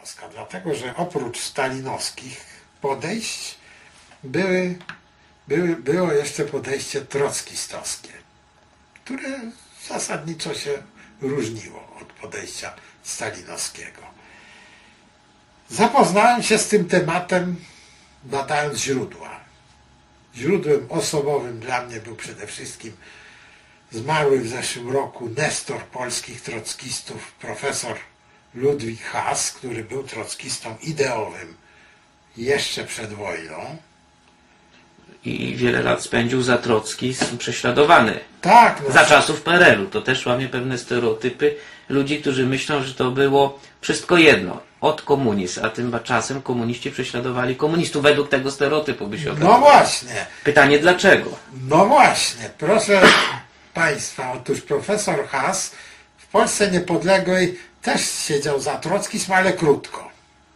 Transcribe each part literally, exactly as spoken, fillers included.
stalinowska? Dlatego, że oprócz stalinowskich podejść były, były, było jeszcze podejście trockistowskie, które zasadniczo się różniło od podejścia stalinowskiego. Zapoznałem się z tym tematem, badając źródła. Źródłem osobowym dla mnie był przede wszystkim zmarły w zeszłym roku nestor polskich trockistów, profesor Ludwik Haas, który był trockistą ideowym jeszcze przed wojną. I wiele lat spędził za trockizm prześladowany. Tak. No, za czasów P R L u. To też łamie pewne stereotypy ludzi, którzy myślą, że to było wszystko jedno. Od komunizm, a tymczasem komuniści prześladowali komunistów. Według tego stereotypu by się okazało. No właśnie. Pytanie dlaczego? No właśnie. Proszę Państwa, otóż profesor Haas w Polsce niepodległej też siedział za trockizm, ale krótko.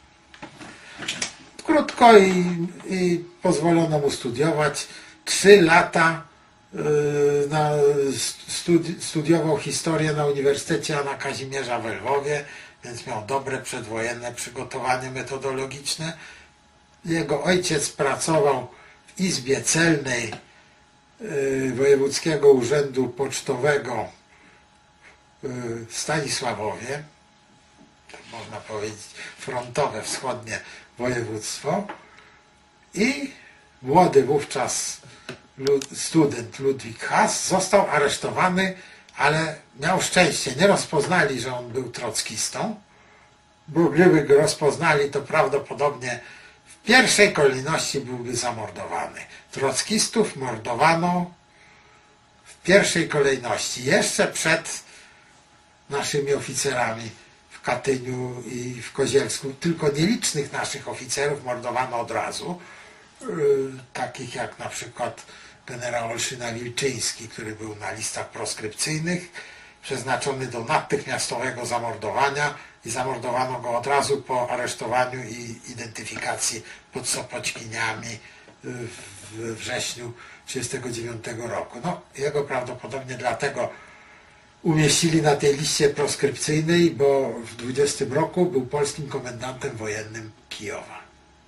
Krótko i, i pozwolono mu studiować. Trzy lata yy, na, studi studiował historię na Uniwersytecie Jana Kazimierza w Lwowie, więc miał dobre przedwojenne przygotowanie metodologiczne. Jego ojciec pracował w Izbie Celnej yy, Wojewódzkiego Urzędu Pocztowego yy, w Stanisławowie. To można powiedzieć frontowe, wschodnie województwo. I młody wówczas student Ludwik Haas został aresztowany, ale miał szczęście, nie rozpoznali, że on był trockistą, bo gdyby go rozpoznali, to prawdopodobnie w pierwszej kolejności byłby zamordowany. Trockistów mordowano w pierwszej kolejności, jeszcze przed naszymi oficerami w Katyniu i w Kozielsku. Tylko nielicznych naszych oficerów mordowano od razu, yy, takich jak na przykład generał Olszyna-Wilczyński, który był na listach proskrypcyjnych, przeznaczony do natychmiastowego zamordowania i zamordowano go od razu po aresztowaniu i identyfikacji pod Sopockwiniami w wrześniu tysiąc dziewięćset trzydziestego dziewiątego roku. No, jego prawdopodobnie dlatego umieścili na tej liście proskrypcyjnej, bo w dwudziestym roku był polskim komendantem wojennym Kijowa.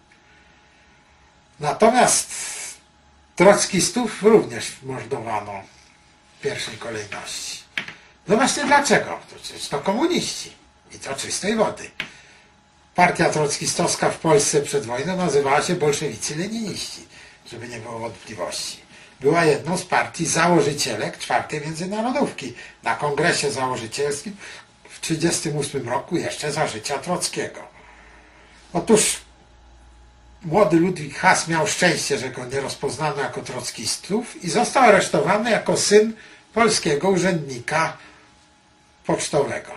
Natomiast trockistów również mordowano w pierwszej kolejności. No właśnie dlaczego? To przecież to komuniści. I to czystej wody. Partia trockistowska w Polsce przed wojną nazywała się bolszewicy-leniniści, żeby nie było wątpliwości. Była jedną z partii założycielek czwartej międzynarodówki. Na kongresie założycielskim w tysiąc dziewięćset trzydziestym ósmym roku jeszcze za życia Trockiego. Otóż młody Ludwik Haas miał szczęście, że go nie rozpoznano jako trockistów i został aresztowany jako syn polskiego urzędnika pocztowego.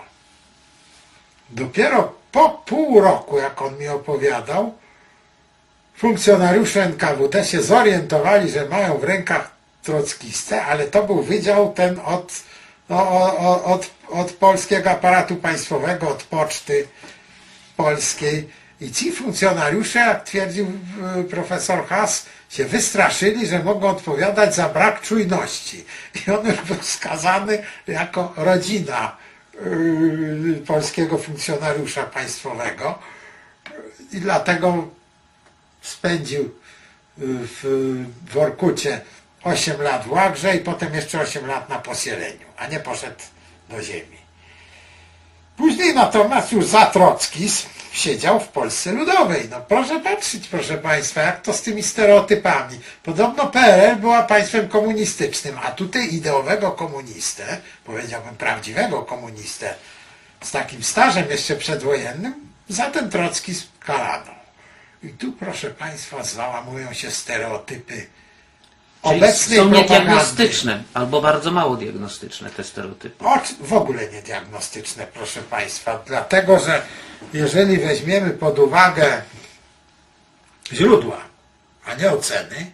Dopiero po pół roku, jak on mi opowiadał, funkcjonariusze N K W D się zorientowali, że mają w rękach trockistę, ale to był wydział ten od, no, od, od polskiego aparatu państwowego, od poczty polskiej. I ci funkcjonariusze, jak twierdził profesor Haas, się wystraszyli, że mogą odpowiadać za brak czujności. I on już był skazany jako rodzina yy, polskiego funkcjonariusza państwowego. I dlatego spędził w, w Orkucie osiem lat w łagrze i potem jeszcze osiem lat na posieleniu, a nie poszedł do ziemi. Później natomiast już za trockizm siedział w Polsce Ludowej. No proszę patrzeć, proszę Państwa, jak to z tymi stereotypami. Podobno P R L była państwem komunistycznym, a tutaj ideowego komunistę, powiedziałbym prawdziwego komunistę, z takim stażem jeszcze przedwojennym, za ten trockizm karano. I tu, proszę Państwa, załamują się stereotypy obecnej są propagandy. niediagnostyczne, albo bardzo mało diagnostyczne te stereotypy. O, w ogóle nie diagnostyczne, proszę Państwa, dlatego że jeżeli weźmiemy pod uwagę źródła, a nie oceny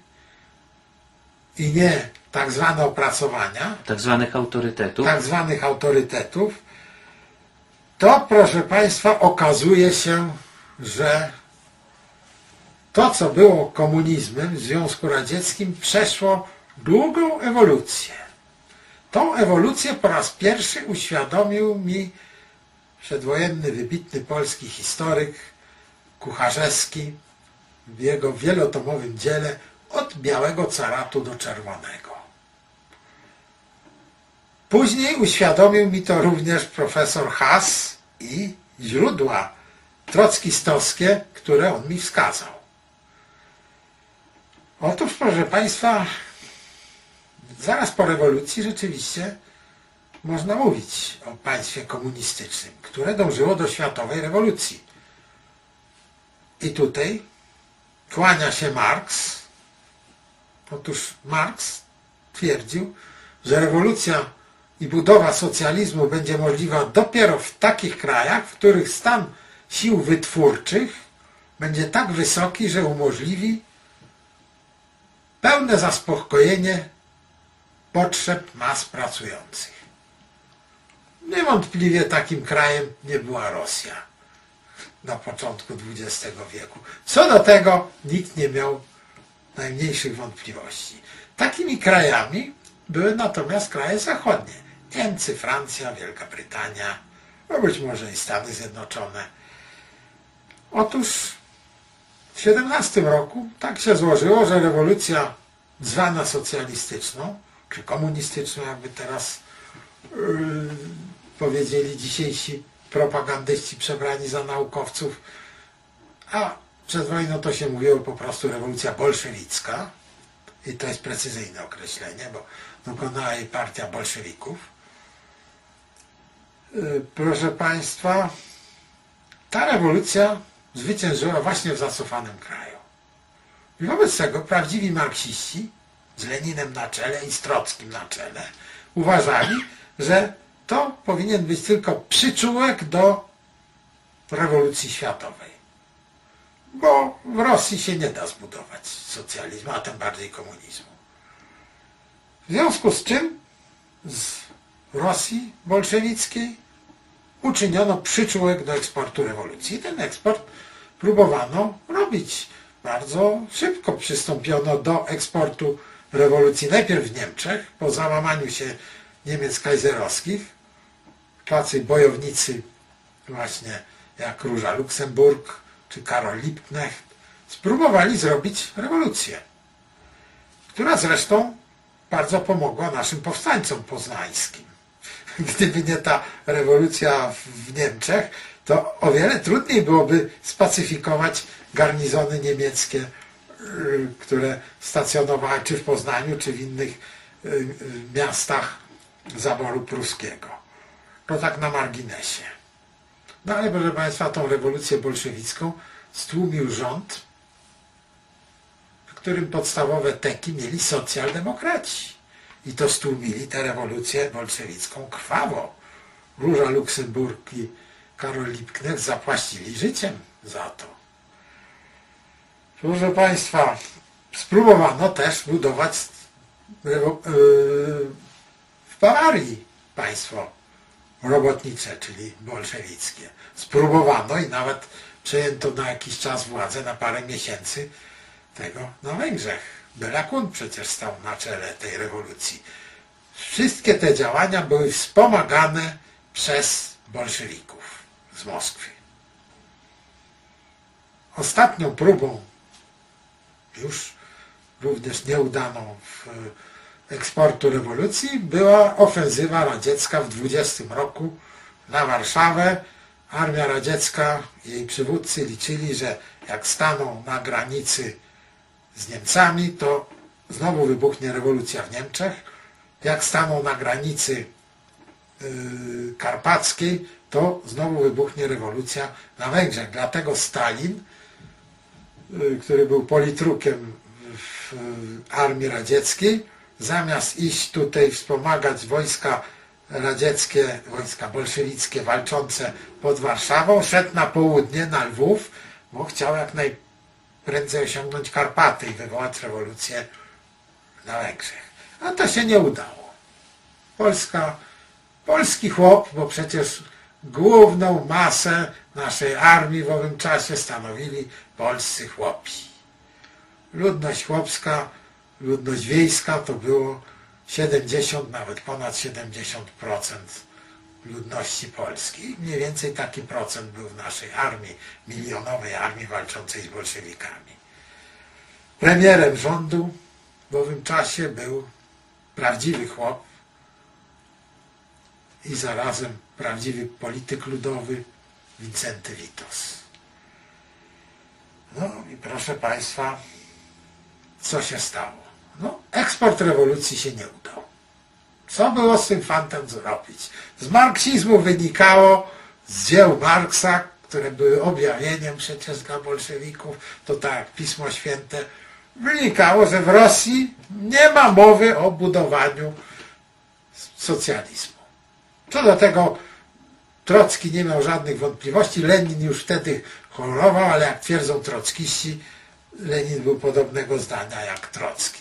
i nie tak zwane opracowania, tak zwanych autorytetów, tak zwanych autorytetów, to proszę Państwa okazuje się, że to, co było komunizmem w Związku Radzieckim, przeszło długą ewolucję. Tą ewolucję po raz pierwszy uświadomił mi przedwojenny, wybitny polski historyk, Kucharzewski, w jego wielotomowym dziele Od białego caratu do czerwonego. Później uświadomił mi to również profesor Haas i źródła trockistowskie, które on mi wskazał. Otóż, proszę Państwa, zaraz po rewolucji rzeczywiście można mówić o państwie komunistycznym, które dążyło do światowej rewolucji. I tutaj kłania się Marks. Otóż Marks twierdził, że rewolucja i budowa socjalizmu będzie możliwa dopiero w takich krajach, w których stan sił wytwórczych będzie tak wysoki, że umożliwi pełne zaspokojenie potrzeb mas pracujących. Niewątpliwie takim krajem nie była Rosja na początku dwudziestego wieku. Co do tego nikt nie miał najmniejszych wątpliwości. Takimi krajami były natomiast kraje zachodnie. Niemcy, Francja, Wielka Brytania, no być może i Stany Zjednoczone. Otóż w siedemnastym roku tak się złożyło, że rewolucja zwana socjalistyczną, czy komunistyczną, jakby teraz yy, powiedzieli dzisiejsi propagandyści przebrani za naukowców, a przed wojną to się mówiło po prostu rewolucja bolszewicka i to jest precyzyjne określenie, bo dokonała jej partia bolszewików. Yy, proszę Państwa, ta rewolucja zwyciężyła właśnie w zacofanym kraju. I wobec tego prawdziwi marksiści z Leninem na czele i z Trockim na czele uważali, że to powinien być tylko przyczółek do rewolucji światowej. Bo w Rosji się nie da zbudować socjalizmu, a tym bardziej komunizmu. W związku z czym z Rosji bolszewickiej uczyniono przyczółek do eksportu rewolucji. I ten eksport próbowano robić bardzo szybko. Przystąpiono do eksportu rewolucji najpierw w Niemczech, po załamaniu się Niemiec kajzerowskich. Tacy bojownicy właśnie jak Róża Luksemburg czy Karol Liebknecht spróbowali zrobić rewolucję, która zresztą bardzo pomogła naszym powstańcom poznańskim. Gdyby nie ta rewolucja w Niemczech, to o wiele trudniej byłoby spacyfikować garnizony niemieckie, które stacjonowały czy w Poznaniu, czy w innych miastach zaboru pruskiego. To tak na marginesie. No ale proszę Państwa, tą rewolucję bolszewicką stłumił rząd, w którym podstawowe teki mieli socjaldemokraci. I to stłumili tę rewolucję bolszewicką krwawo. Róża Luksemburg i Karol Liebknecht zapłacili życiem za to. Proszę Państwa, spróbowano też budować w Bawarii państwo robotnicze, czyli bolszewickie. Spróbowano i nawet przejęto na jakiś czas władzę, na parę miesięcy tego na Węgrzech. Bela Kun przecież stał na czele tej rewolucji. Wszystkie te działania były wspomagane przez bolszewików z Moskwy. Ostatnią próbą, już również nieudaną w eksportu rewolucji, była ofensywa radziecka w dwudziestym roku na Warszawę. Armia radziecka i jej przywódcy liczyli, że jak staną na granicy z Niemcami, to znowu wybuchnie rewolucja w Niemczech. Jak staną na granicy yy, karpackiej, to znowu wybuchnie rewolucja na Węgrzech. Dlatego Stalin, yy, który był politrukiem w yy, armii radzieckiej, zamiast iść tutaj wspomagać wojska radzieckie, wojska bolszewickie walczące pod Warszawą, szedł na południe, na Lwów, bo chciał jak najprędzej osiągnąć Karpaty i wywołać rewolucję na Węgrzech. A to się nie udało. Polska, polski chłop, bo przecież główną masę naszej armii w owym czasie stanowili polscy chłopi. Ludność chłopska, ludność wiejska to było siedemdziesiąt, nawet ponad siedemdziesiąt procent ludności polskiej. Mniej więcej taki procent był w naszej armii, milionowej armii walczącej z bolszewikami. Premierem rządu w owym czasie był prawdziwy chłop i zarazem prawdziwy polityk ludowy Wincenty Witos. No i proszę Państwa, co się stało? No, eksport rewolucji się nie udał. Co było z tym fantem zrobić? Z marksizmu wynikało, z dzieł Marksa, które były objawieniem przecież dla bolszewików, to tak jak Pismo Święte, wynikało, że w Rosji nie ma mowy o budowaniu socjalizmu. Co do tego Trocki nie miał żadnych wątpliwości, Lenin już wtedy chorował, ale jak twierdzą trockiści, Lenin był podobnego zdania jak Trocki.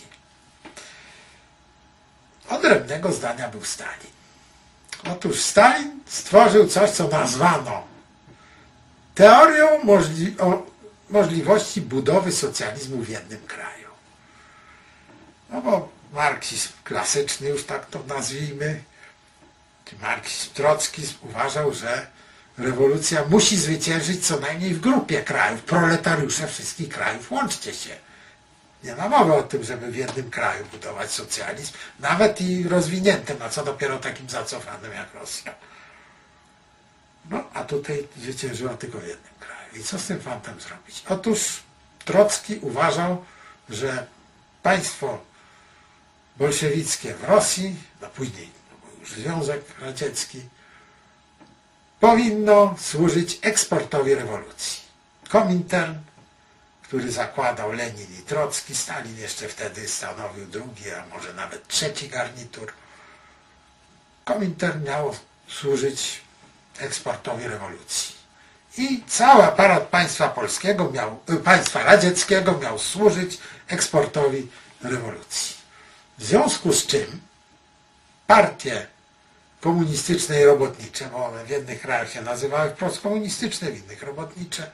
Odrębnego zdania był Stalin. Otóż Stalin stworzył coś, co nazwano teorią możli o możliwości budowy socjalizmu w jednym kraju. No bo marksizm klasyczny, już tak to nazwijmy, czy marksizm trockizm uważał, że rewolucja musi zwyciężyć co najmniej w grupie krajów. Proletariusze wszystkich krajów, łączcie się. Nie ma mowy o tym, żeby w jednym kraju budować socjalizm, nawet i rozwiniętym, a co dopiero takim zacofanym jak Rosja. No, a tutaj zwyciężyła tylko w jednym kraju. I co z tym fantem zrobić? Otóż Trocki uważał, że państwo bolszewickie w Rosji, no później no był już Związek Radziecki, powinno służyć eksportowi rewolucji. Komintern, który zakładał Lenin i Trocki, Stalin jeszcze wtedy stanowił drugi, a może nawet trzeci garnitur. Komintern miał służyć eksportowi rewolucji. I cały aparat państwa polskiego, miał, państwa radzieckiego miał służyć eksportowi rewolucji. W związku z czym partie komunistyczne i robotnicze, bo one w jednych krajach się nazywały wprost komunistyczne, w innych robotnicze,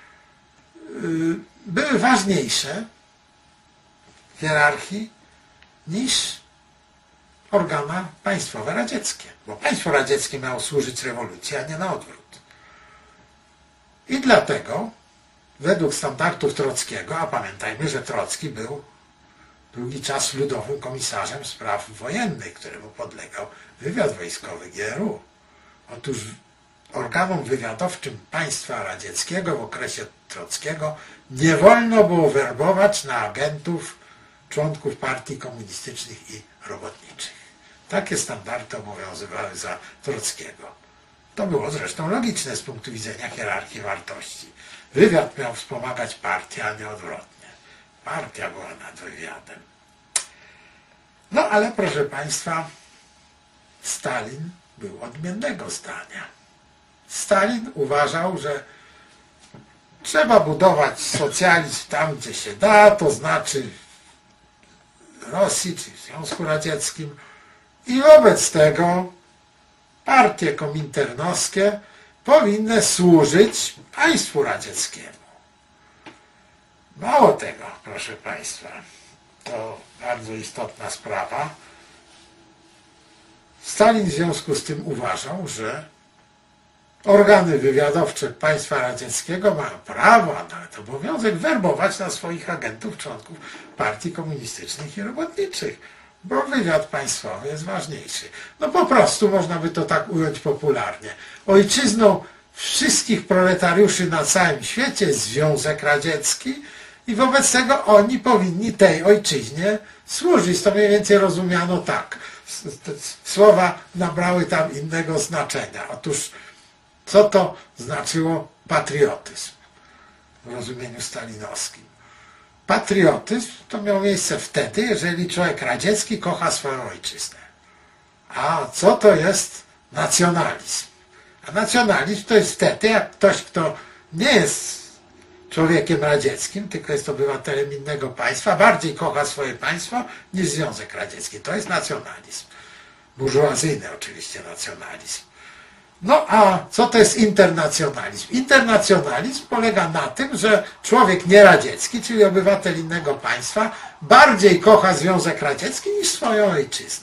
były ważniejsze w hierarchii niż organa państwowe radzieckie. Bo państwo radzieckie miało służyć rewolucji, a nie na odwrót. I dlatego według standardów Trockiego, a pamiętajmy, że Trocki był długi czas ludowym komisarzem spraw wojennych, któremu podlegał wywiad wojskowy G R U. Otóż organom wywiadowczym państwa radzieckiego w okresie Trockiego nie wolno było werbować na agentów członków partii komunistycznych i robotniczych. Takie standardy obowiązywały za Trockiego. To było zresztą logiczne z punktu widzenia hierarchii wartości. Wywiad miał wspomagać partię, a nie odwrotnie. Partia była nad wywiadem. No ale proszę Państwa, Stalin był odmiennego zdania. Stalin uważał, że trzeba budować socjalizm tam, gdzie się da, to znaczy w Rosji czy w Związku Radzieckim, i wobec tego partie kominternowskie powinny służyć państwu radzieckiemu. Mało tego, proszę Państwa, to bardzo istotna sprawa. Stalin w związku z tym uważał, że organy wywiadowcze państwa radzieckiego mają prawo, a nawet obowiązek werbować na swoich agentów członków partii komunistycznych i robotniczych, bo wywiad państwowy jest ważniejszy. No po prostu można by to tak ująć popularnie. Ojczyzną wszystkich proletariuszy na całym świecie jest Związek Radziecki i wobec tego oni powinni tej ojczyźnie służyć. To mniej więcej rozumiano tak. Słowa nabrały tam innego znaczenia. Otóż co to znaczyło patriotyzm w rozumieniu stalinowskim? Patriotyzm to miał miejsce wtedy, jeżeli człowiek radziecki kocha swoją ojczyznę. A co to jest nacjonalizm? A nacjonalizm to jest wtedy, jak ktoś, kto nie jest człowiekiem radzieckim, tylko jest obywatelem innego państwa, bardziej kocha swoje państwo niż Związek Radziecki. To jest nacjonalizm. Burżuazyjny oczywiście nacjonalizm. No a co to jest internacjonalizm? Internacjonalizm polega na tym, że człowiek nieradziecki, czyli obywatel innego państwa, bardziej kocha Związek Radziecki niż swoją ojczyznę.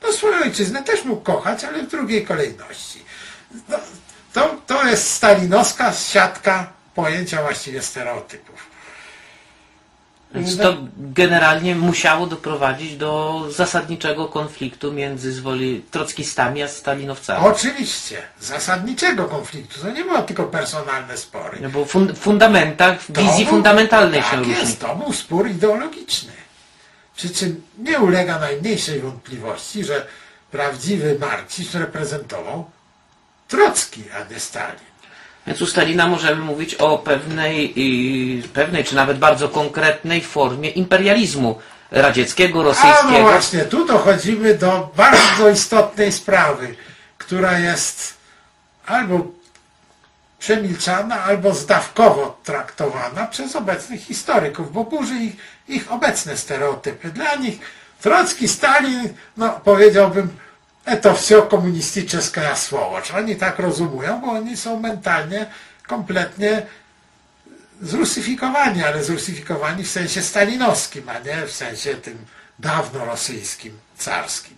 No swoją ojczyznę też mógł kochać, ale w drugiej kolejności. No, to, to jest stalinowska siatka pojęcia, właściwie stereotypów. Więc to generalnie musiało doprowadzić do zasadniczego konfliktu między zwoli trockistami a stalinowcami. Oczywiście, zasadniczego konfliktu. To nie było tylko personalne spory. No bo w fundamentach, w wizji To był- fundamentalnej się tak różni. jest, to był spór ideologiczny. Przy czym nie ulega najmniejszej wątpliwości, że prawdziwy marksizm reprezentował Trocki, a nie Stalin. Więc u Stalina możemy mówić o pewnej, i, pewnej czy nawet bardzo konkretnej formie imperializmu radzieckiego, A rosyjskiego. no właśnie, tu dochodzimy do bardzo istotnej sprawy, która jest albo przemilczana, albo zdawkowo traktowana przez obecnych historyków, bo burzy ich, ich obecne stereotypy. Dla nich Trocki, Stalin, no powiedziałbym, to wszystko komunistyczne słowacz. Oni tak rozumują, bo oni są mentalnie kompletnie zrusyfikowani, ale zrusyfikowani w sensie stalinowskim, a nie w sensie tym dawno rosyjskim, carskim.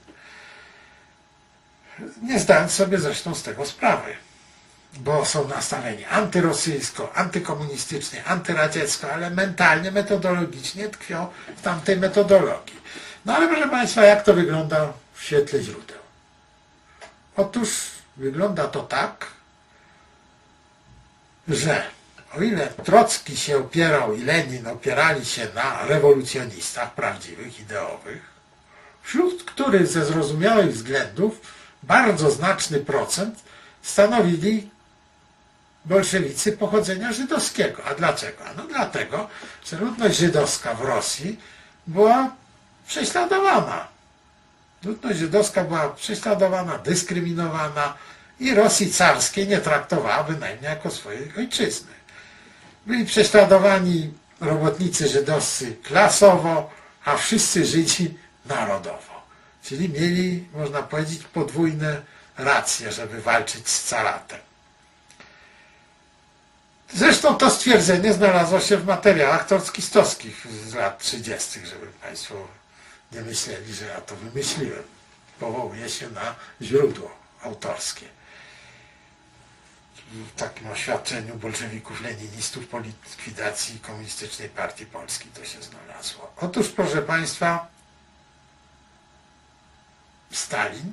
Nie zdając sobie zresztą z tego sprawy, bo są nastawieni antyrosyjsko, antykomunistycznie, antyradziecko, ale mentalnie, metodologicznie tkwią w tamtej metodologii. No ale proszę Państwa, jak to wygląda w świetle źródeł? Otóż wygląda to tak, że o ile Trocki się opierał i Lenin opierali się na rewolucjonistach prawdziwych, ideowych, wśród których ze zrozumiałych względów bardzo znaczny procent stanowili bolszewicy pochodzenia żydowskiego. A dlaczego? No dlatego, że ludność żydowska w Rosji była prześladowana. Ludność żydowska była prześladowana, dyskryminowana i Rosji carskiej nie traktowała bynajmniej jako swojej ojczyzny. Byli prześladowani robotnicy żydowscy klasowo, a wszyscy Żydzi narodowo. Czyli mieli, można powiedzieć, podwójne racje, żeby walczyć z caratem. Zresztą to stwierdzenie znalazło się w materiałach trockistowskich z lat trzydziestych, żeby Państwo nie myśleli, że ja to wymyśliłem. Powołuję się na źródło autorskie. W takim oświadczeniu bolszewików, leninistów po likwidacji Komunistycznej Partii Polskiej to się znalazło. Otóż, proszę Państwa, Stalin,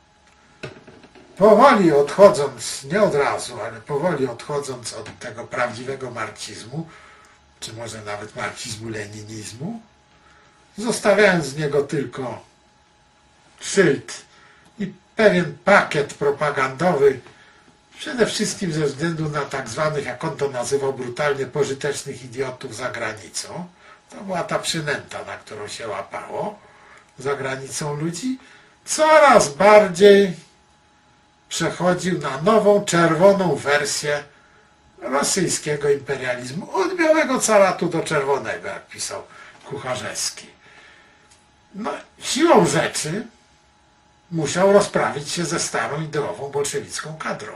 powoli odchodząc, nie od razu, ale powoli odchodząc od tego prawdziwego marksizmu, czy może nawet marksizmu-leninizmu, zostawiając z niego tylko szyld i pewien pakiet propagandowy, przede wszystkim ze względu na tak zwanych, jak on to nazywał brutalnie, pożytecznych idiotów za granicą. To była ta przynęta, na którą się łapało za granicą ludzi. Coraz bardziej przechodził na nową, czerwoną wersję rosyjskiego imperializmu. Od białego caratu do czerwonego, jak pisał Kucharzewski. No, siłą rzeczy musiał rozprawić się ze starą ideową bolszewicką kadrą.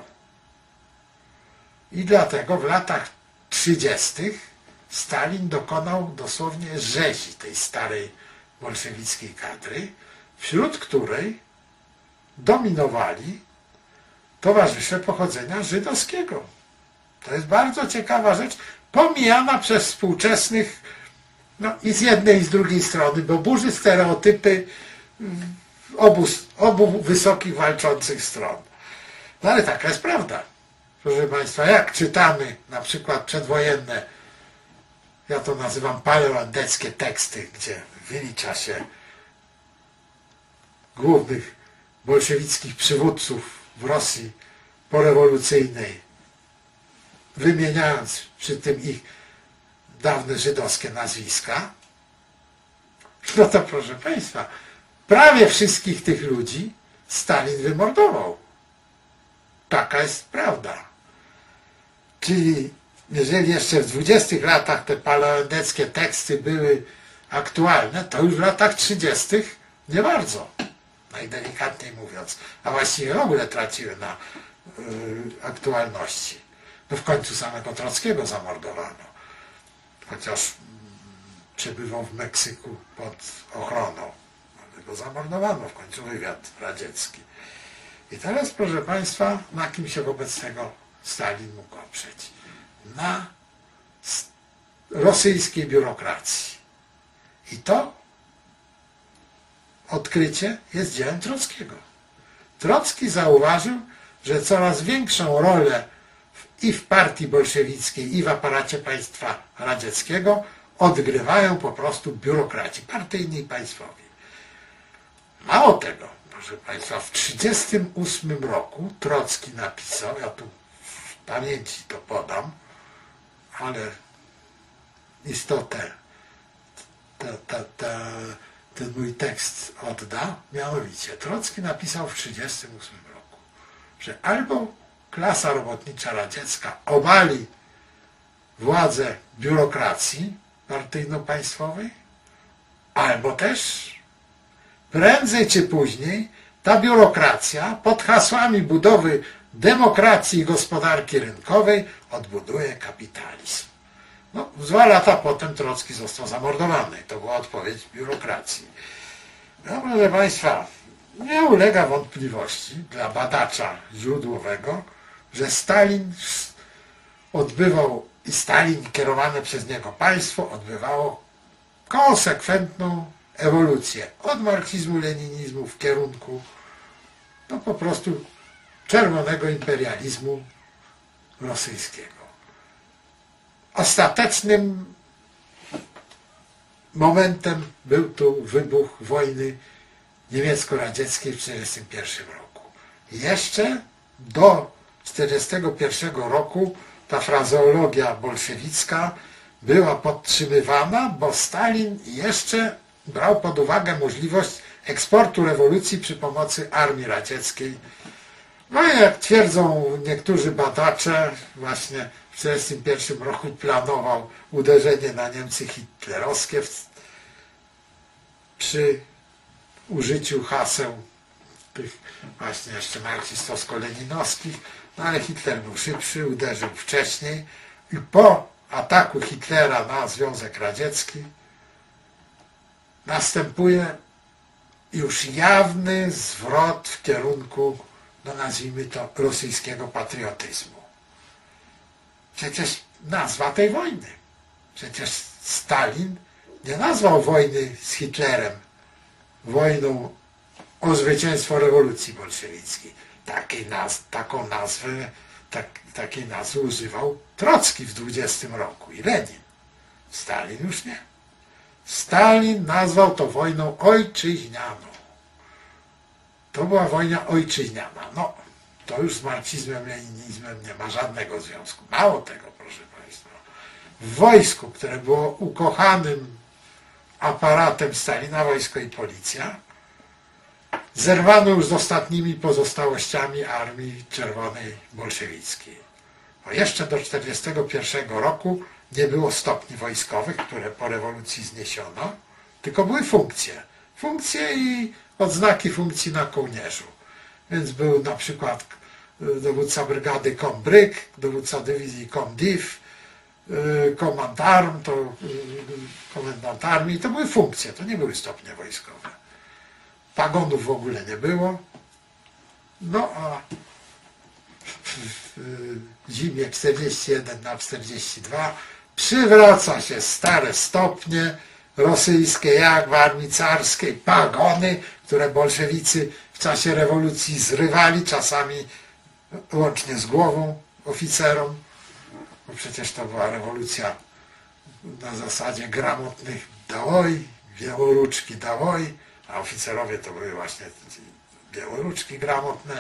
I dlatego w latach trzydziestych Stalin dokonał dosłownie rzezi tej starej bolszewickiej kadry, wśród której dominowali towarzysze pochodzenia żydowskiego. To jest bardzo ciekawa rzecz, pomijana przez współczesnych, no i z jednej i z drugiej strony, bo burzy stereotypy obu, obu wysokich walczących stron. No ale taka jest prawda. Proszę Państwa, jak czytamy na przykład przedwojenne, ja to nazywam paleoendeckie teksty, gdzie wylicza się głównych bolszewickich przywódców w Rosji porewolucyjnej, wymieniając przy tym ich dawne żydowskie nazwiska, no to proszę Państwa, prawie wszystkich tych ludzi Stalin wymordował. Taka jest prawda. Czyli jeżeli jeszcze w dwudziestych latach te paleoendeckie teksty były aktualne, to już w latach trzydziestych nie bardzo, najdelikatniej mówiąc, a właściwie w ogóle traciły na yy, aktualności. No w końcu samego Trockiego zamordowano, chociaż mm, przebywał w Meksyku pod ochroną. go zamordowano, w końcu wywiad radziecki. I teraz, proszę Państwa, na kim się wobec tego Stalin mógł oprzeć? Na rosyjskiej biurokracji. I to odkrycie jest dziełem Trockiego. Trocki zauważył, że coraz większą rolę i w partii bolszewickiej, i w aparacie państwa radzieckiego odgrywają po prostu biurokraci partyjni i państwowi. Mało tego, proszę Państwa, w tysiąc dziewięćset trzydziestym ósmym roku Trocki napisał, ja tu w pamięci to podam, ale istotę ta, ta, ta, ten mój tekst odda, mianowicie Trocki napisał w tysiąc dziewięćset trzydziestym ósmym roku, że albo klasa robotnicza radziecka obali władzę biurokracji partyjno-państwowej, albo też prędzej czy później ta biurokracja pod hasłami budowy demokracji i gospodarki rynkowej odbuduje kapitalizm. No, w dwa lata potem Trocki został zamordowany. To była odpowiedź biurokracji. No, proszę Państwa, nie ulega wątpliwości dla badacza źródłowego, że Stalin odbywał i Stalin kierowane przez niego państwo odbywało konsekwentną ewolucję od marksizmu, leninizmu w kierunku no po prostu czerwonego imperializmu rosyjskiego. Ostatecznym momentem był tu wybuch wojny niemiecko-radzieckiej w tysiąc dziewięćset czterdziestym pierwszym roku. Jeszcze do tysiąc dziewięćset czterdziestego pierwszego roku ta frazeologia bolszewicka była podtrzymywana, bo Stalin jeszcze brał pod uwagę możliwość eksportu rewolucji przy pomocy armii radzieckiej. No i jak twierdzą niektórzy badacze, właśnie w tysiąc dziewięćset czterdziestym pierwszym roku planował uderzenie na Niemcy hitlerowskie w, przy użyciu haseł tych właśnie jeszcze marksistowsko-leninowskich, no ale Hitler był szybszy, uderzył wcześniej i po ataku Hitlera na Związek Radziecki następuje już jawny zwrot w kierunku, no nazwijmy to, rosyjskiego patriotyzmu. Przecież nazwa tej wojny. Przecież Stalin nie nazwał wojny z Hitlerem wojną o zwycięstwo rewolucji bolszewickiej. Takiej naz taką nazwę, tak, takiej nazwy używał Trocki w dwudziestym roku i Lenin. Stalin już nie. Stalin nazwał to wojną ojczyźnianą. To była wojna ojczyźniana. No, to już z marksizmem, leninizmem nie ma żadnego związku. Mało tego, proszę Państwa. W wojsku, które było ukochanym aparatem Stalina, wojsko i policja, zerwano już z ostatnimi pozostałościami Armii Czerwonej Bolszewickiej. Bo jeszcze do tysiąc dziewięćset czterdziestego pierwszego roku nie było stopni wojskowych, które po rewolucji zniesiono, tylko były funkcje. Funkcje i odznaki funkcji na kołnierzu. Więc był na przykład dowódca brygady Kombryk, dowódca dywizji Komdiv, komandarm, to komendant armii. To były funkcje, to nie były stopnie wojskowe. Pagonów w ogóle nie było. No a w zimie czterdzieści jeden na czterdzieści dwa przywraca się stare stopnie rosyjskie, jak w armii carskiej, pagony, które bolszewicy w czasie rewolucji zrywali, czasami łącznie z głową oficerom, bo przecież to była rewolucja na zasadzie gramotnych dałoj, białoruczki dałoj, a oficerowie to były właśnie białoruczki gramotne.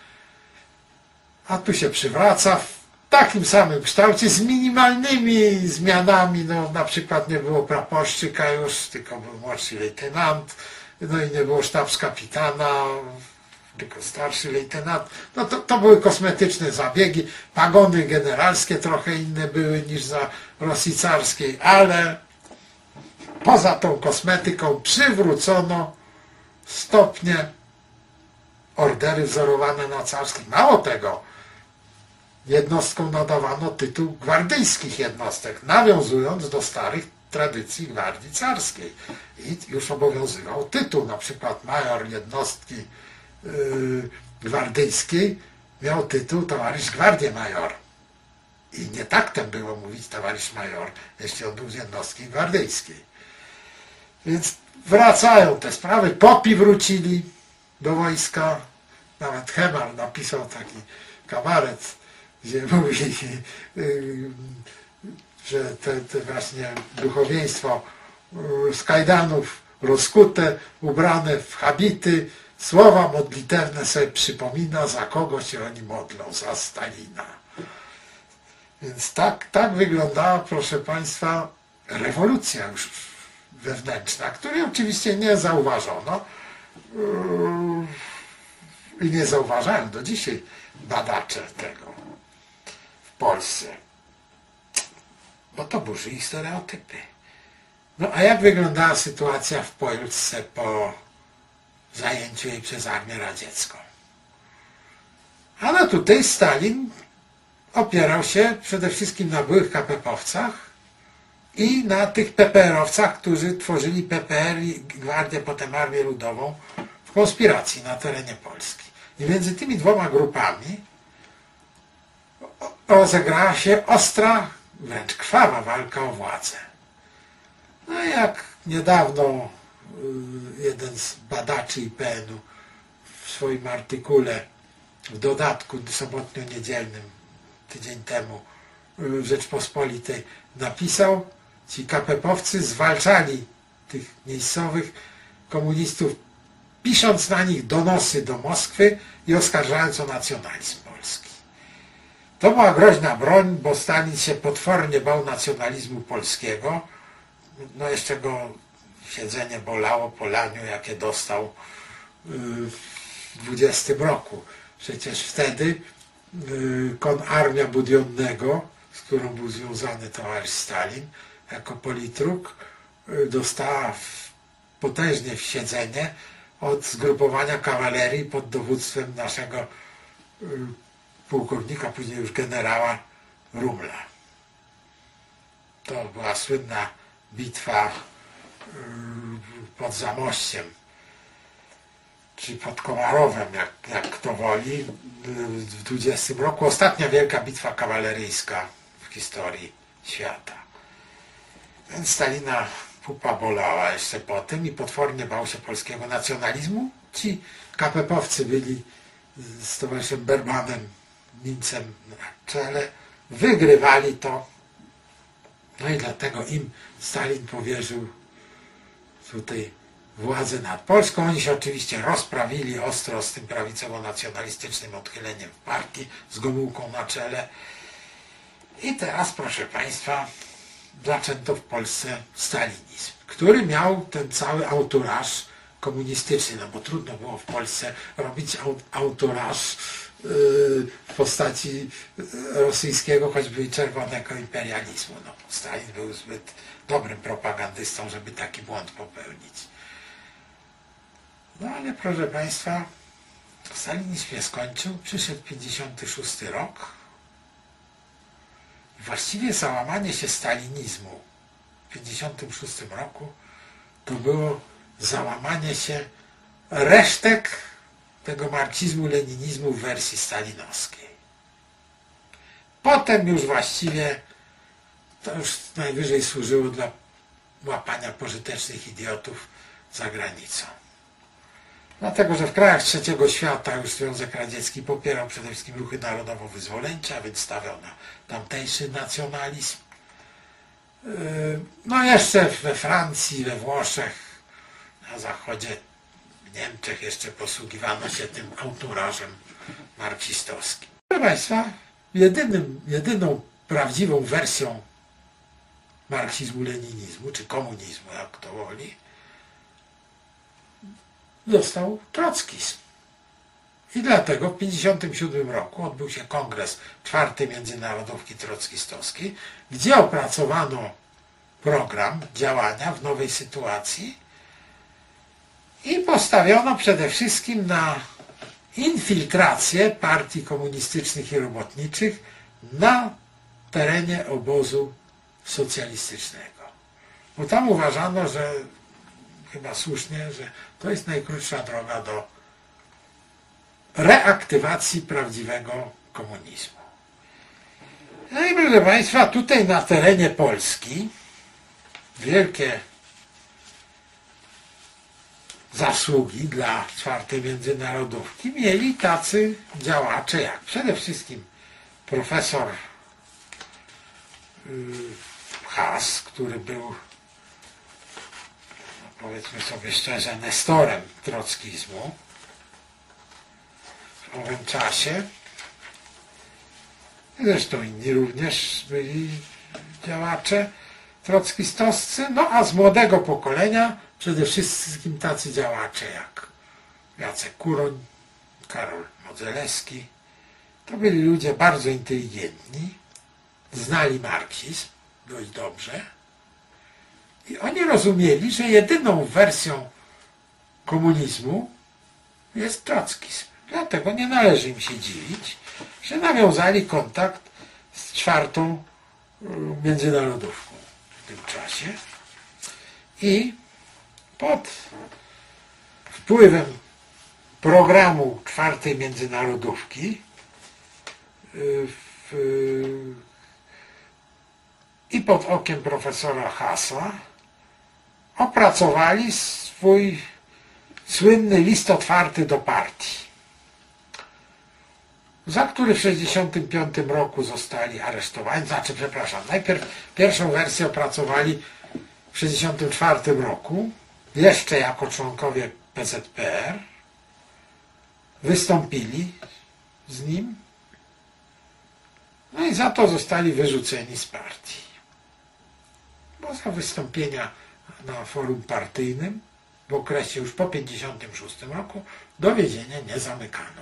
A tu się przywraca w takim samym kształcie, z minimalnymi zmianami. No, na przykład nie było praporszczyka już, tylko był młodszy lejtenant, no i nie było sztabskapitana, tylko starszy lejtenant. No to, to były kosmetyczne zabiegi. Pagony generalskie trochę inne były niż za Rosji carskiej, ale poza tą kosmetyką przywrócono stopnie, ordery wzorowane na carskich. Mało tego, jednostkom nadawano tytuł gwardyjskich jednostek, nawiązując do starych tradycji gwardii carskiej. I już obowiązywał tytuł, na przykład major jednostki yy, gwardyjskiej miał tytuł towarzysz gwardii major. I nie taktem było mówić towarzysz major, jeśli on był z jednostki gwardyjskiej. Więc wracają te sprawy, popi wrócili do wojska, nawet Hemar napisał taki kabaret, gdzie mówi, yy, że te, te właśnie duchowieństwo z kajdanów rozkute, ubrane w habity, słowa modlitewne sobie przypomina, za kogo się oni modlą, za Stalina. Więc tak, tak wyglądała, proszę Państwa, rewolucja już wewnętrzna, której oczywiście nie zauważono i nie zauważają do dzisiaj badacze tego w Polsce. Bo to burzy ich stereotypy. No a jak wyglądała sytuacja w Polsce po zajęciu jej przez Armię Radziecką? A no tutaj Stalin opierał się przede wszystkim na byłych ka pe pe owcach i na tych pe pe er owcach, którzy tworzyli pe pe er i Gwardię, potem Armię Ludową w konspiracji na terenie Polski. I między tymi dwoma grupami rozegrała się ostra, wręcz krwawa walka o władzę. No jak niedawno jeden z badaczy I Pe enu w swoim artykule w dodatku sobotnio-niedzielnym tydzień temu w Rzeczpospolitej napisał, ci ka pe pe owcy zwalczali tych miejscowych komunistów, pisząc na nich donosy do Moskwy i oskarżając o nacjonalizm polski. To była groźna broń, bo Stalin się potwornie bał nacjonalizmu polskiego. No jeszcze go siedzenie bolało po laniu, jakie dostał w dwudziestym roku. Przecież wtedy konarmia Budionnego, z którą był związany towarzysz Stalin, jako politruk, dostała potężnie w siedzenie od zgrupowania kawalerii pod dowództwem naszego pułkownika, później już generała Rumla. To była słynna bitwa pod Zamościem, czy pod Komarowem, jak, jak kto woli, w dwudziestym roku. Ostatnia wielka bitwa kawaleryjska w historii świata. Więc Stalina pupa bolała jeszcze po tym i potwornie bał się polskiego nacjonalizmu. Ci ka pe pe owcy byli z towarzyszem Bermanem, Mincem na czele, wygrywali to. No i dlatego im Stalin powierzył tutaj władzę nad Polską. Oni się oczywiście rozprawili ostro z tym prawicowo-nacjonalistycznym odchyleniem w partii, z Gomułką na czele. I teraz, proszę Państwa, zaczęto w Polsce stalinizm, który miał ten cały auturaż komunistyczny, no bo trudno było w Polsce robić auturaż w postaci rosyjskiego, choćby i czerwonego imperializmu. No, Stalin był zbyt dobrym propagandystą, żeby taki błąd popełnić. No ale proszę Państwa, stalinizm się skończył, przyszedł pięćdziesiąty szósty rok. Właściwie załamanie się stalinizmu w pięćdziesiątym szóstym roku to było załamanie się resztek tego marksizmu, leninizmu w wersji stalinowskiej. Potem już właściwie to już najwyżej służyło dla łapania pożytecznych idiotów za granicą. Dlatego, że w krajach trzeciego świata już Związek Radziecki popierał przede wszystkim ruchy narodowo-wyzwoleńcze, a więc stawiał na tamtejszy nacjonalizm. No jeszcze we Francji, we Włoszech, na zachodzie, w Niemczech jeszcze posługiwano się tym auturażem marksistowskim. Proszę Państwa, jedynym, jedyną prawdziwą wersją marksizmu-leninizmu, czy komunizmu, jak kto woli, został trockizm. I dlatego w tysiąc dziewięćset pięćdziesiątym siódmym roku odbył się kongres czwartej Międzynarodówki Trockistowskiej, gdzie opracowano program działania w nowej sytuacji i postawiono przede wszystkim na infiltrację partii komunistycznych i robotniczych na terenie obozu socjalistycznego. Bo tam uważano, że chyba słusznie, że to jest najkrótsza droga do reaktywacji prawdziwego komunizmu. No i proszę Państwa, tutaj na terenie Polski wielkie zasługi dla czwartej międzynarodówki mieli tacy działacze jak przede wszystkim profesor Haas, który był, no powiedzmy sobie szczerze, nestorem trockizmu w owym czasie. Zresztą inni również byli działacze trockistowscy, no a z młodego pokolenia przede wszystkim tacy działacze jak Jacek Kuroń, Karol Modzelewski. To byli ludzie bardzo inteligentni, znali marksizm dość dobrze i oni rozumieli, że jedyną wersją komunizmu jest trockizm. Dlatego nie należy im się dziwić, że nawiązali kontakt z czwartą międzynarodówką w tym czasie i pod wpływem programu czwartej międzynarodówki w, i pod okiem profesora Haasa opracowali swój słynny list otwarty do partii, za który w tysiąc dziewięćset sześćdziesiątym piątym roku zostali aresztowani, znaczy, przepraszam, najpierw pierwszą wersję opracowali w tysiąc dziewięćset sześćdziesiątym czwartym roku, jeszcze jako członkowie P Z P R, wystąpili z nim, no i za to zostali wyrzuceni z partii. Bo za wystąpienia na forum partyjnym w okresie już po tysiąc dziewięćset pięćdziesiątym szóstym roku do więzienia nie zamykano.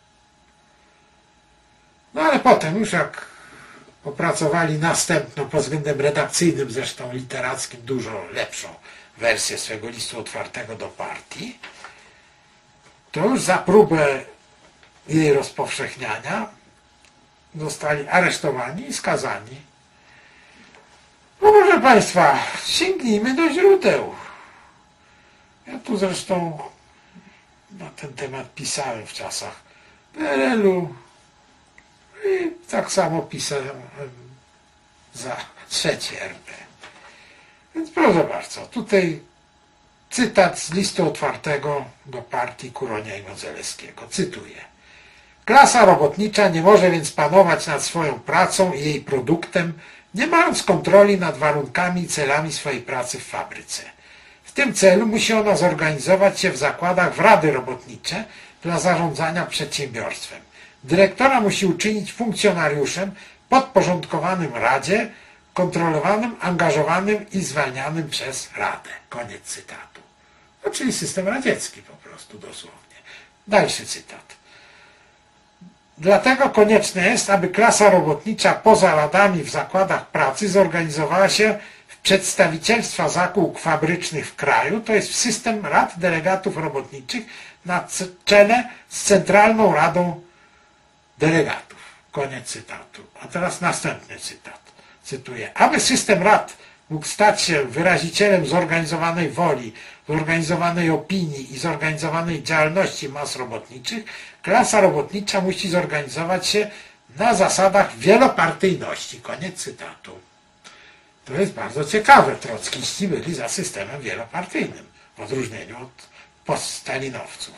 No ale potem już jak opracowali następną, pod względem redakcyjnym, zresztą literackim, dużo lepszą wersję swego listu otwartego do partii, to już za próbę jej rozpowszechniania zostali aresztowani i skazani. No proszę Państwa, sięgnijmy do źródeł. Ja tu zresztą na ten temat pisałem w czasach P R L u i tak samo pisałem za trzecie R P. Więc proszę bardzo, tutaj cytat z listu otwartego do partii Kuronia i Modzelewskiego. Cytuję. Klasa robotnicza nie może więc panować nad swoją pracą i jej produktem, nie mając kontroli nad warunkami i celami swojej pracy w fabryce. W tym celu musi ona zorganizować się w zakładach w rady robotnicze dla zarządzania przedsiębiorstwem. Dyrektora musi uczynić funkcjonariuszem podporządkowanym Radzie, kontrolowanym, angażowanym i zwalnianym przez Radę. Koniec cytatu. No, czyli system radziecki po prostu dosłownie. Dalszy cytat. Dlatego konieczne jest, aby klasa robotnicza poza radami w zakładach pracy zorganizowała się w przedstawicielstwa zakółek fabrycznych w kraju, to jest w system rad delegatów robotniczych na czele z Centralną Radą Delegatów. Koniec cytatu. A teraz następny cytat. Cytuję. Aby system rad mógł stać się wyrazicielem zorganizowanej woli, zorganizowanej opinii i zorganizowanej działalności mas robotniczych, klasa robotnicza musi zorganizować się na zasadach wielopartyjności. Koniec cytatu. To jest bardzo ciekawe. Trockiści byli za systemem wielopartyjnym, w odróżnieniu od poststalinowców.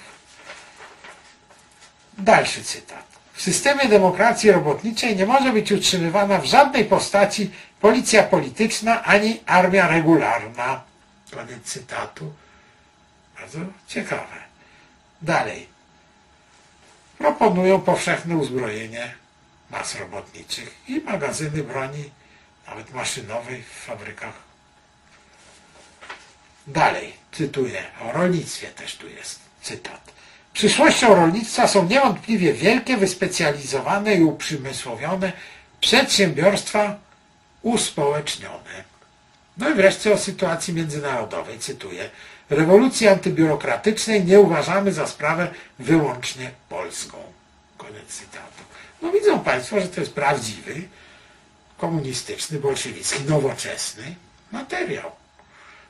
Dalszy cytat. W systemie demokracji robotniczej nie może być utrzymywana w żadnej postaci policja polityczna ani armia regularna. Koniec cytatu. Bardzo ciekawe. Dalej. Proponują powszechne uzbrojenie mas robotniczych i magazyny broni, nawet maszynowej w fabrykach. Dalej. Cytuję. O rolnictwie też tu jest cytat. Przyszłością rolnictwa są niewątpliwie wielkie, wyspecjalizowane i uprzemysłowione przedsiębiorstwa uspołecznione. No i wreszcie o sytuacji międzynarodowej, cytuję. Rewolucji antybiurokratycznej nie uważamy za sprawę wyłącznie polską. Koniec cytatu. No widzą Państwo, że to jest prawdziwy, komunistyczny, bolszewicki, nowoczesny materiał.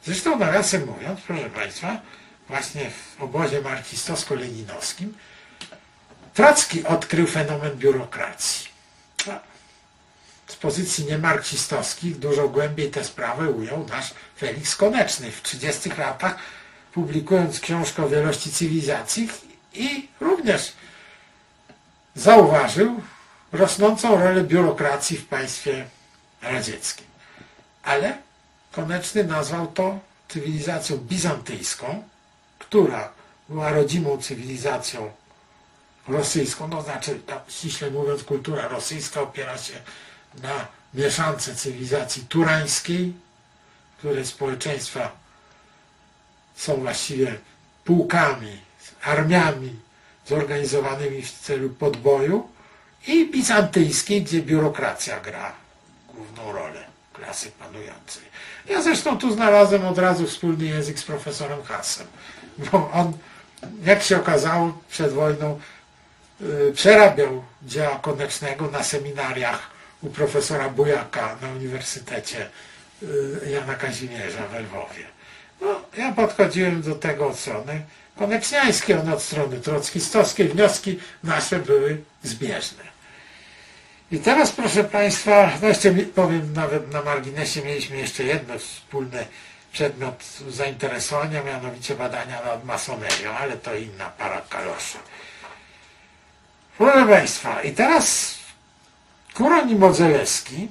Zresztą nawiasem mówiąc, proszę Państwa, właśnie w obozie marksistowsko-leninowskim Trocki odkrył fenomen biurokracji. No, z pozycji niemarksistowskich dużo głębiej tę sprawę ujął nasz Felix Koneczny w trzydziestych latach, publikując książkę o wielości cywilizacji i również zauważył rosnącą rolę biurokracji w państwie radzieckim. Ale Koneczny nazwał to cywilizacją bizantyjską, która była rodzimą cywilizacją rosyjską, no znaczy, no, ściśle mówiąc, kultura rosyjska opiera się na mieszance cywilizacji turańskiej, w której społeczeństwa są właściwie pułkami, armiami zorganizowanymi w celu podboju, i bizantyjskiej, gdzie biurokracja gra główną rolę klasy panującej. Ja zresztą tu znalazłem od razu wspólny język z profesorem Hassem, bo on, jak się okazało, przed wojną yy, przerabiał dzieła Konecznego na seminariach u profesora Bujaka na Uniwersytecie yy, Jana Kazimierza we Lwowie. No, ja podchodziłem do tego od strony koneczniańskiej, on od strony trockistowskiej. Wnioski nasze były zbieżne. I teraz, proszę Państwa, no jeszcze powiem, nawet na marginesie mieliśmy jeszcze jedno wspólny przedmiot zainteresowania, mianowicie badania nad masonerią, ale to inna para kaloszy. Proszę Państwa, i teraz Kuroń i Modzelewski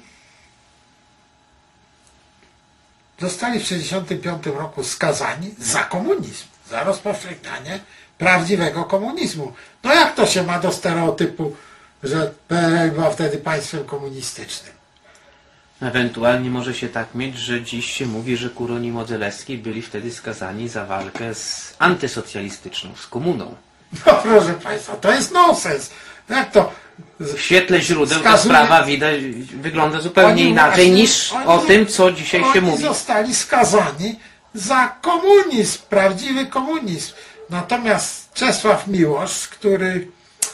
zostali w tysiąc dziewięćset sześćdziesiątym piątym roku skazani za komunizm, za rozpowszechnianie prawdziwego komunizmu. No jak to się ma do stereotypu, że P R L była wtedy państwem komunistycznym? Ewentualnie może się tak mieć, że dziś się mówi, że Kuroń i Modzelewski byli wtedy skazani za walkę z antysocjalistyczną, z komuną. No proszę Państwa, to jest nonsens. Jak to? W świetle źródeł ta Skazuje... sprawa widać, wygląda zupełnie oni inaczej właśnie, niż oni, o tym, co dzisiaj oni się mówi. Zostali skazani za komunizm, prawdziwy komunizm. Natomiast Czesław Miłosz, który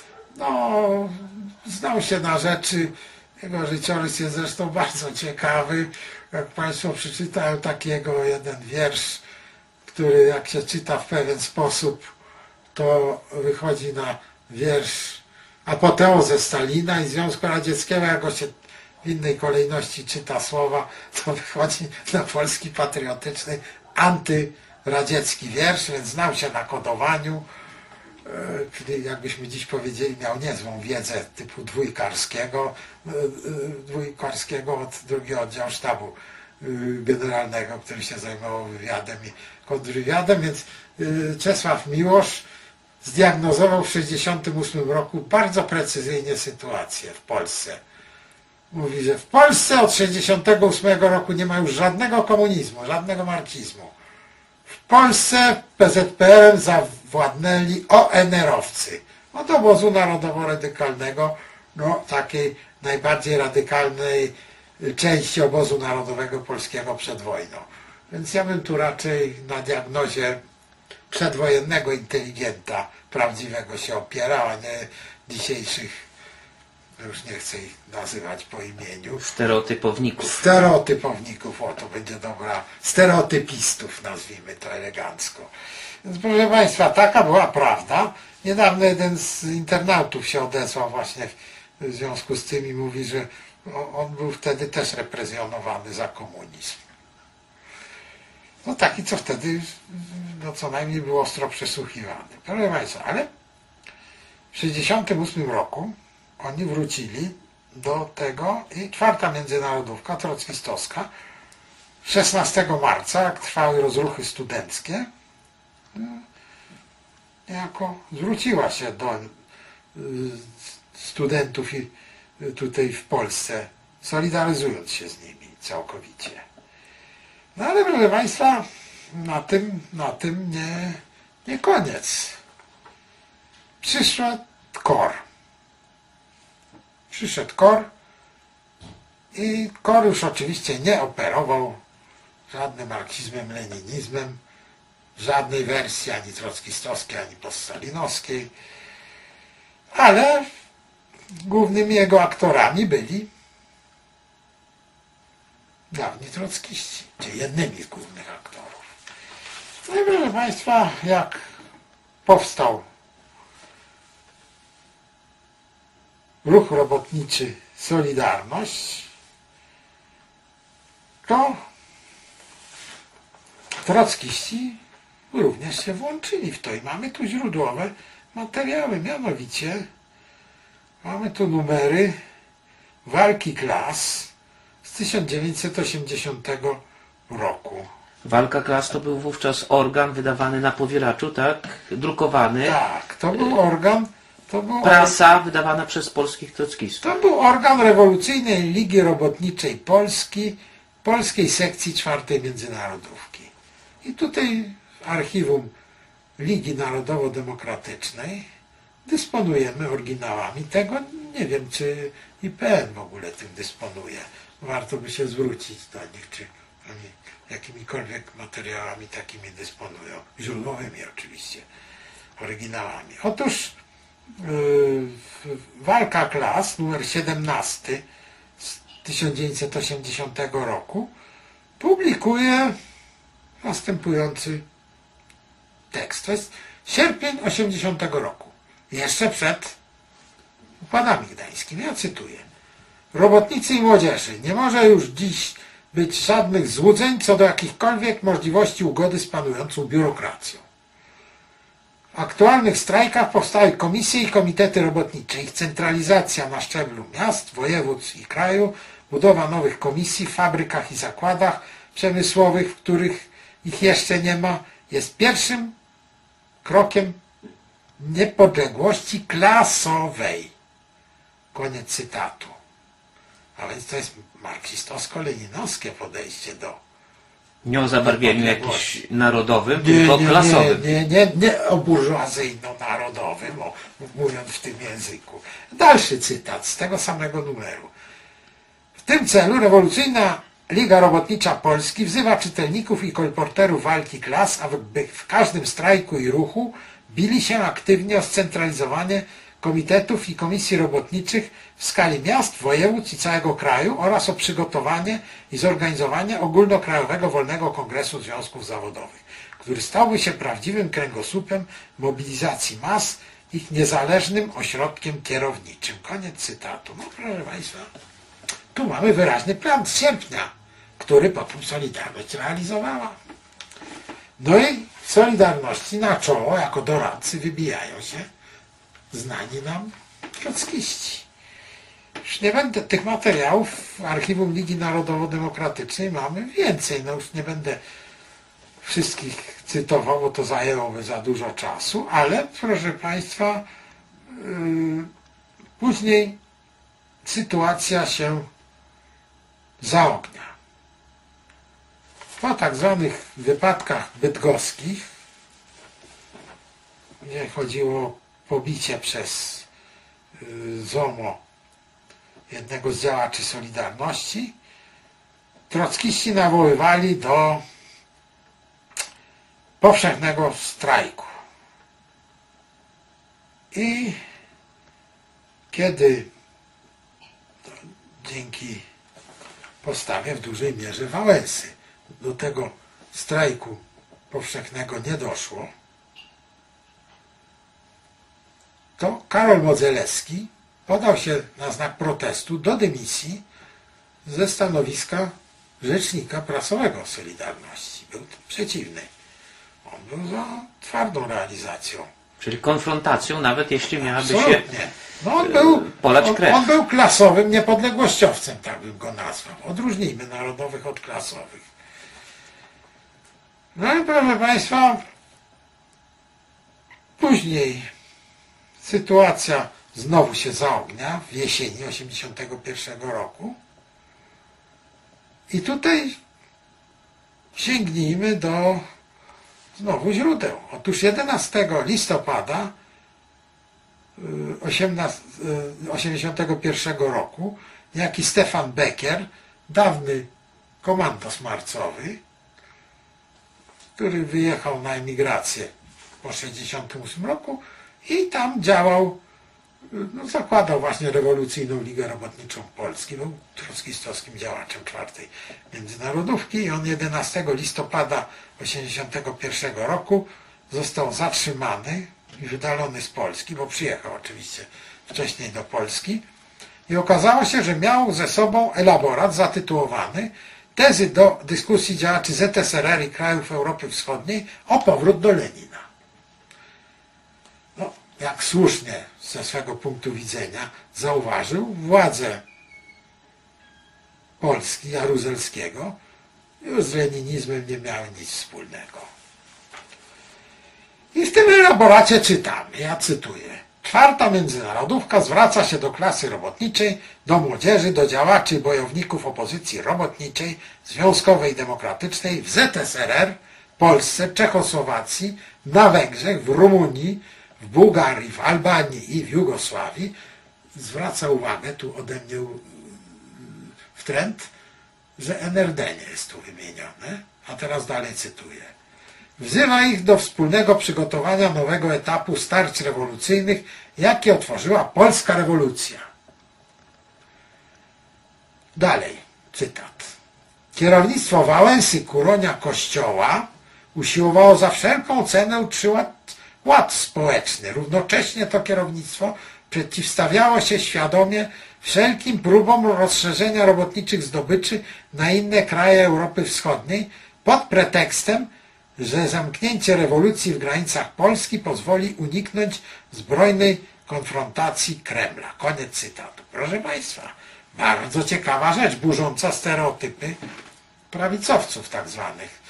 no, znał się na rzeczy, jego życiorys jest zresztą bardzo ciekawy. Jak Państwo przeczytają takiego jeden wiersz, który jak się czyta w pewien sposób, to wychodzi na wiersz apoteozę Stalina i Związku Radzieckiego, jak go się w innej kolejności czyta słowa, to wychodzi na polski patriotyczny, antyradziecki wiersz, więc znał się na kodowaniu, czyli jakbyśmy dziś powiedzieli, miał niezłą wiedzę typu dwójkarskiego, dwójkarskiego od drugiego oddziału sztabu generalnego, który się zajmował wywiadem i kontrwywiadem, więc Czesław Miłosz zdiagnozował w tysiąc dziewięćset sześćdziesiątym ósmym roku bardzo precyzyjnie sytuację w Polsce. Mówi, że w Polsce od tysiąc dziewięćset sześćdziesiątego ósmego roku nie ma już żadnego komunizmu, żadnego marksizmu. W Polsce P Z P R em zawładnęli O N R-owcy. Od obozu narodowo-radykalnego, no takiej najbardziej radykalnej części obozu narodowego polskiego przed wojną. Więc ja bym tu raczej na diagnozie przedwojennego inteligenta prawdziwego się opierał, a nie dzisiejszych, już nie chcę ich nazywać po imieniu, Stereotypowników. Stereotypowników, o to będzie dobra, stereotypistów, nazwijmy to elegancko. Więc proszę Państwa, taka była prawda. Niedawno jeden z internautów się odezwał właśnie w związku z tym i mówi, że on był wtedy też represjonowany za komunizm. No taki, co wtedy no co najmniej był ostro przesłuchiwany. Proszę Państwa, ale w tysiąc dziewięćset sześćdziesiątym ósmym roku oni wrócili do tego i czwarta międzynarodówka trockistowska szesnastego marca, jak trwały rozruchy studenckie, niejako zwróciła się do studentów i tutaj w Polsce, solidaryzując się z nimi całkowicie. No ale proszę Państwa, na tym, na tym nie, nie koniec. Przyszedł KOR. Przyszedł KOR i KOR już oczywiście nie operował żadnym marksizmem, leninizmem, żadnej wersji ani trockistowskiej, ani poststalinowskiej, ale głównymi jego aktorami byli dawni trockiści, czy jednymi z głównych aktorów. No i proszę Państwa, jak powstał ruch robotniczy Solidarność, to trockiści również się włączyli w to i mamy tu źródłowe materiały, mianowicie mamy tu numery Walki Klas z tysiąc dziewięćset osiemdziesiątego roku. Walka Klas to był wówczas organ wydawany na powielaczu, tak? Drukowany. Tak, to był organ, to był Prasa wydawana przez polskich trockistów. To był organ rewolucyjnej Ligi Robotniczej Polski, polskiej sekcji czwartej Międzynarodówki. I tutaj w archiwum Ligi Narodowo-Demokratycznej dysponujemy oryginałami tego. Nie wiem, czy I P N w ogóle tym dysponuje. Warto by się zwrócić do nich, czy oni jakimikolwiek materiałami takimi dysponują. Źródłowymi oczywiście, oryginałami. Otóż yy, Walka Klas numer siedemnasty z tysiąc dziewięćset osiemdziesiątego roku publikuje następujący tekst. To jest sierpień osiemdziesiątego roku. Jeszcze przed układami gdańskimi. Ja cytuję. Robotnicy i młodzieży, nie może już dziś być żadnych złudzeń co do jakichkolwiek możliwości ugody z panującą biurokracją. W aktualnych strajkach powstały komisje i komitety robotnicze. Ich centralizacja na szczeblu miast, województw i kraju, budowa nowych komisji w fabrykach i zakładach przemysłowych, w których ich jeszcze nie ma, jest pierwszym krokiem niepodległości klasowej. Koniec cytatu. A więc to jest marksistowsko-leninowskie podejście do Nie o zabarwieniu jakimś narodowym, nie, tylko nie, klasowym. Nie, nie, nie, nie o burżuazyjno-narodowym, o, mówiąc w tym języku. Dalszy cytat z tego samego numeru. W tym celu rewolucyjna Liga Robotnicza Polski wzywa czytelników i kolporterów walki klas, aby w każdym strajku i ruchu bili się aktywnie o scentralizowanie komitetów i komisji robotniczych w skali miast, województw i całego kraju oraz o przygotowanie i zorganizowanie ogólnokrajowego wolnego kongresu związków zawodowych, który stałby się prawdziwym kręgosłupem mobilizacji mas, ich niezależnym ośrodkiem kierowniczym. Koniec cytatu. No proszę Państwa, tu mamy wyraźny plan z sierpnia, który potem Solidarność realizowała. No i w Solidarności na czoło jako doradcy wybijają się znani nam trockiści. Już nie będę tych materiałów w archiwum Ligi Narodowo-Demokratycznej mamy więcej. No już nie będę wszystkich cytował, bo to zajęłoby za dużo czasu, ale proszę Państwa, yy, później sytuacja się zaognia. Po tak zwanych wypadkach bydgoskich, gdzie chodziło o pobicie przez yy, ZOMO jednego z działaczy Solidarności, trockiści nawoływali do powszechnego strajku. I kiedy to dzięki postawie w dużej mierze Wałęsy do tego strajku powszechnego nie doszło, to Karol Modzelewski podał się na znak protestu do dymisji ze stanowiska rzecznika prasowego Solidarności. Był przeciwny. On był za twardą realizacją. Czyli konfrontacją, nawet jeśli miałaby Absolutnie. się No on, był, polać on, krew. on był klasowym niepodległościowcem, tak bym go nazwał. Odróżnijmy narodowych od klasowych. No i proszę Państwa, później sytuacja znowu się zaognia w jesieni osiemdziesiątego pierwszego roku. I tutaj sięgnijmy do znowu źródeł. Otóż jedenastego listopada osiemdziesiątego pierwszego roku niejaki Stefan Becker, dawny komandos marcowy, który wyjechał na emigrację po tysiąc dziewięćset sześćdziesiątym ósmym roku i tam działał no, zakładał właśnie rewolucyjną Ligę Robotniczą Polski, był trockistowskim działaczem czwartej Międzynarodówki i on jedenastego listopada tysiąc dziewięćset osiemdziesiątego pierwszego roku został zatrzymany i wydalony z Polski, bo przyjechał oczywiście wcześniej do Polski i okazało się, że miał ze sobą elaborat zatytułowany Tezy do dyskusji działaczy Z S R R i krajów Europy Wschodniej o powrót do Lenina. No, jak słusznie ze swego punktu widzenia zauważył, władze Polski Jaruzelskiego już z leninizmem nie miały nic wspólnego. I w tym elaboracie czytamy, ja cytuję: Czwarta Międzynarodówka zwraca się do klasy robotniczej, do młodzieży, do działaczy, bojowników opozycji robotniczej, związkowej i demokratycznej w Z S R R, Polsce, Czechosłowacji, na Węgrzech, w Rumunii, w Bułgarii, w Albanii i w Jugosławii. Zwraca uwagę tu ode mnie w trend, że N R D nie jest tu wymienione, a teraz dalej cytuję. Wzywa ich do wspólnego przygotowania nowego etapu starć rewolucyjnych, jaki otworzyła polska rewolucja. Dalej, cytat. Kierownictwo Wałęsy, Kuronia, Kościoła usiłowało za wszelką cenę utrzymać ład społeczny. Równocześnie to kierownictwo przeciwstawiało się świadomie wszelkim próbom rozszerzenia robotniczych zdobyczy na inne kraje Europy Wschodniej pod pretekstem, że zamknięcie rewolucji w granicach Polski pozwoli uniknąć zbrojnej konfrontacji Kremla. Koniec cytatu. Proszę Państwa, bardzo ciekawa rzecz, burząca stereotypy prawicowców tak zwanych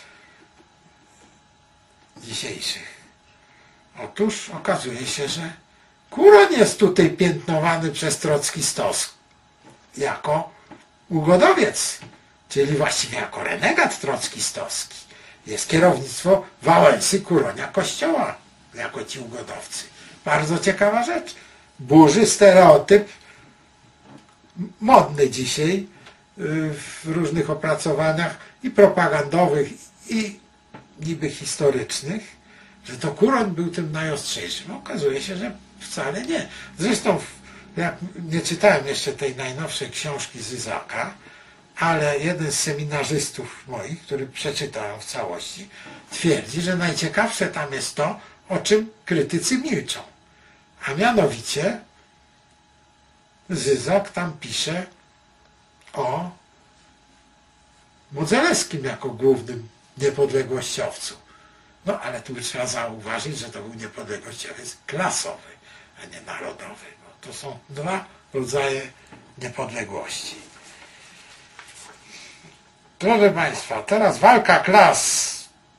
dzisiejszych. Otóż okazuje się, że Kuroń jest tutaj piętnowany przez trockistowski jako ugodowiec, czyli właściwie jako renegat trockistowski. Jest kierownictwo Wałęsy, Kuronia, Kościoła jako ci ugodowcy. Bardzo ciekawa rzecz. Burzy stereotyp modny dzisiaj w różnych opracowaniach i propagandowych, i niby historycznych, że to Kuroń był tym najostrzejszym. Okazuje się, że wcale nie. Zresztą jak nie czytałem jeszcze tej najnowszej książki Zyzaka, ale jeden z seminarzystów moich, który przeczytał ją w całości, twierdzi, że najciekawsze tam jest to, o czym krytycy milczą. A mianowicie Zyzak tam pisze o Modzelewskim jako głównym niepodległościowcu. No ale tu trzeba zauważyć, że to był niepodległościowiec klasowy, a nie narodowy. Bo to są dwa rodzaje niepodległości. Proszę Państwa, teraz walka klas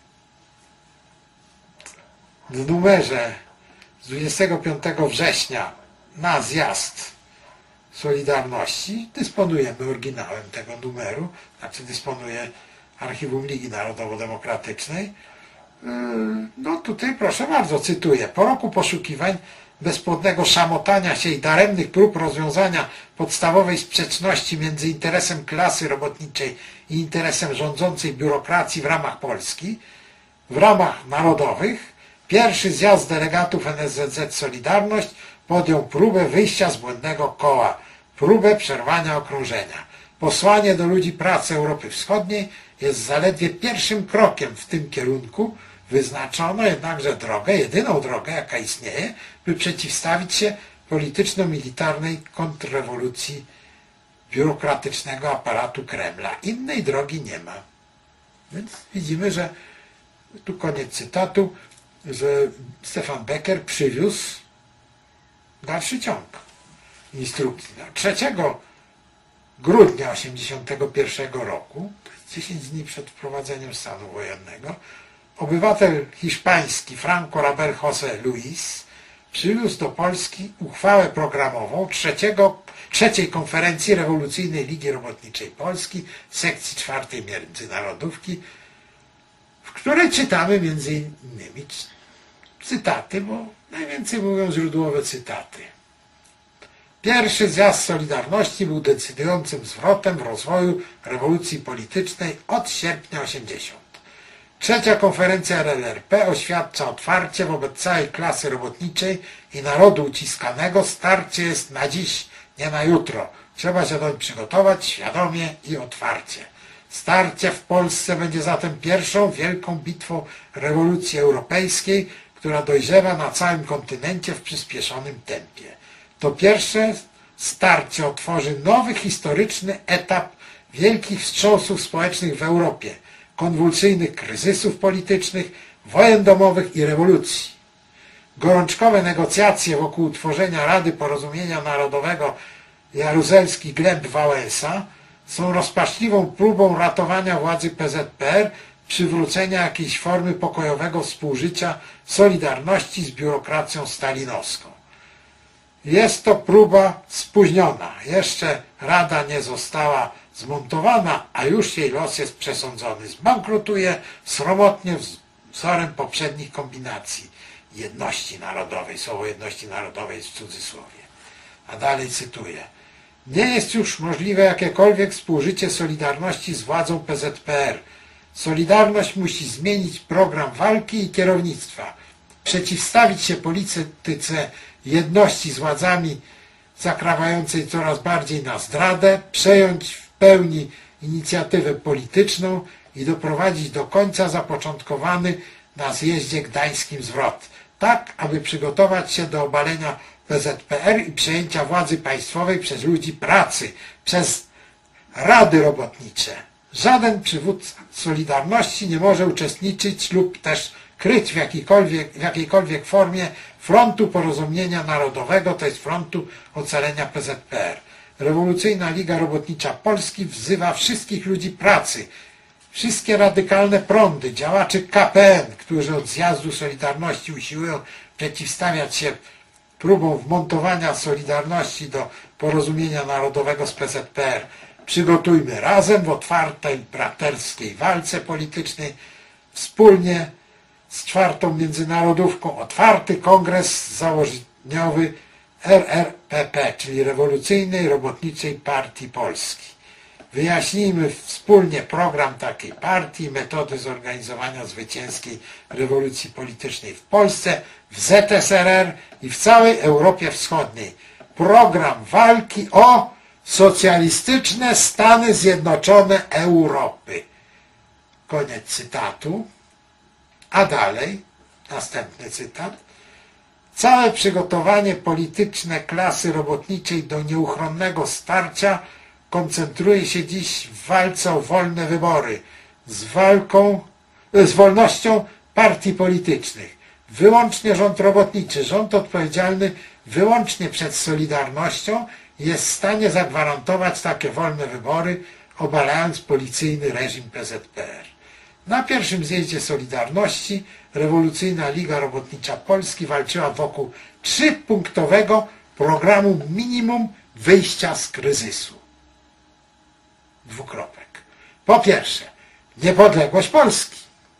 w numerze z dwudziestego piątego września na zjazd Solidarności. Dysponujemy oryginałem tego numeru, znaczy dysponuje Archiwum Ligi Narodowo-Demokratycznej. No tutaj proszę bardzo, cytuję. Po roku poszukiwań, bezpłodnego szamotania się i daremnych prób rozwiązania podstawowej sprzeczności między interesem klasy robotniczej i interesem rządzącej biurokracji w ramach Polski, w ramach narodowych, pierwszy zjazd delegatów N S Z Z Solidarność podjął próbę wyjścia z błędnego koła, próbę przerwania okrążenia. Posłanie do ludzi pracy Europy Wschodniej jest zaledwie pierwszym krokiem w tym kierunku. Wyznaczono jednakże drogę, jedyną drogę, jaka istnieje, by przeciwstawić się polityczno-militarnej kontrrewolucji biurokratycznego aparatu Kremla. Innej drogi nie ma. Więc widzimy, że tu koniec cytatu, że Stefan Becker przywiózł dalszy ciąg instrukcji. trzeciego grudnia tysiąc dziewięćset osiemdziesiątego pierwszego roku, dziesięć dni przed wprowadzeniem stanu wojennego, obywatel hiszpański Franco Rabel José Luis przywiózł do Polski uchwałę programową trzeciego, trzeciej konferencji Rewolucyjnej Ligi Robotniczej Polski, sekcji czwartej Międzynarodówki, w której czytamy między innymi cytaty, bo najwięcej mówią źródłowe cytaty. Pierwszy zjazd Solidarności był decydującym zwrotem w rozwoju rewolucji politycznej od sierpnia osiemdziesiątego. Trzecia konferencja R L R P oświadcza otwarcie wobec całej klasy robotniczej i narodu uciskanego. Starcie jest na dziś, nie na jutro. Trzeba się doń przygotować świadomie i otwarcie. Starcie w Polsce będzie zatem pierwszą wielką bitwą rewolucji europejskiej, która dojrzewa na całym kontynencie w przyspieszonym tempie. To pierwsze starcie otworzy nowy historyczny etap wielkich wstrząsów społecznych w Europie, konwulsyjnych kryzysów politycznych, wojen domowych i rewolucji. Gorączkowe negocjacje wokół utworzenia Rady Porozumienia Narodowego Jaruzelski Gleb Wałęsa są rozpaczliwą próbą ratowania władzy P Z P R, przywrócenia jakiejś formy pokojowego współżycia, solidarności z biurokracją stalinowską. Jest to próba spóźniona. Jeszcze Rada nie została zmontowana, a już jej los jest przesądzony. Zbankrutuje sromotnie wzorem poprzednich kombinacji jedności narodowej. Słowo jedności narodowej jest w cudzysłowie. A dalej cytuję. Nie jest już możliwe jakiekolwiek współżycie Solidarności z władzą P Z P R. Solidarność musi zmienić program walki i kierownictwa, przeciwstawić się polityce jedności z władzami zakrawającej coraz bardziej na zdradę, przejąć w pełni inicjatywę polityczną i doprowadzić do końca zapoczątkowany na zjeździe gdańskim zwrot, tak aby przygotować się do obalenia P Z P R i przejęcia władzy państwowej przez ludzi pracy, przez rady robotnicze. Żaden przywódca Solidarności nie może uczestniczyć lub też kryć w jakiejkolwiek, w jakiejkolwiek formie frontu porozumienia narodowego, to jest frontu ocalenia P Z P R. Rewolucyjna Liga Robotnicza Polski wzywa wszystkich ludzi pracy, wszystkie radykalne prądy, działaczy K P N, którzy od zjazdu Solidarności usiłują przeciwstawiać się próbą wmontowania Solidarności do porozumienia narodowego z P Z P R. Przygotujmy razem w otwartej, braterskiej walce politycznej wspólnie z czwartą międzynarodówką otwarty kongres założeniowy R R P P, czyli Rewolucyjnej Robotniczej Partii Polski. Wyjaśnijmy wspólnie program takiej partii, metody zorganizowania zwycięskiej rewolucji politycznej w Polsce, w Z S R R i w całej Europie Wschodniej. Program walki o socjalistyczne Stany Zjednoczone Europy. Koniec cytatu. A dalej, następny cytat. Całe przygotowanie polityczne klasy robotniczej do nieuchronnego starcia koncentruje się dziś w walce o wolne wybory, z walką, z wolnością partii politycznych. Wyłącznie rząd robotniczy, rząd odpowiedzialny wyłącznie przed Solidarnością jest w stanie zagwarantować takie wolne wybory, obalając policyjny reżim P Z P R. Na pierwszym zjeździe Solidarności Rewolucyjna Liga Robotnicza Polski walczyła wokół trzypunktowego programu minimum wyjścia z kryzysu. Dwukropek. Po pierwsze, niepodległość Polski.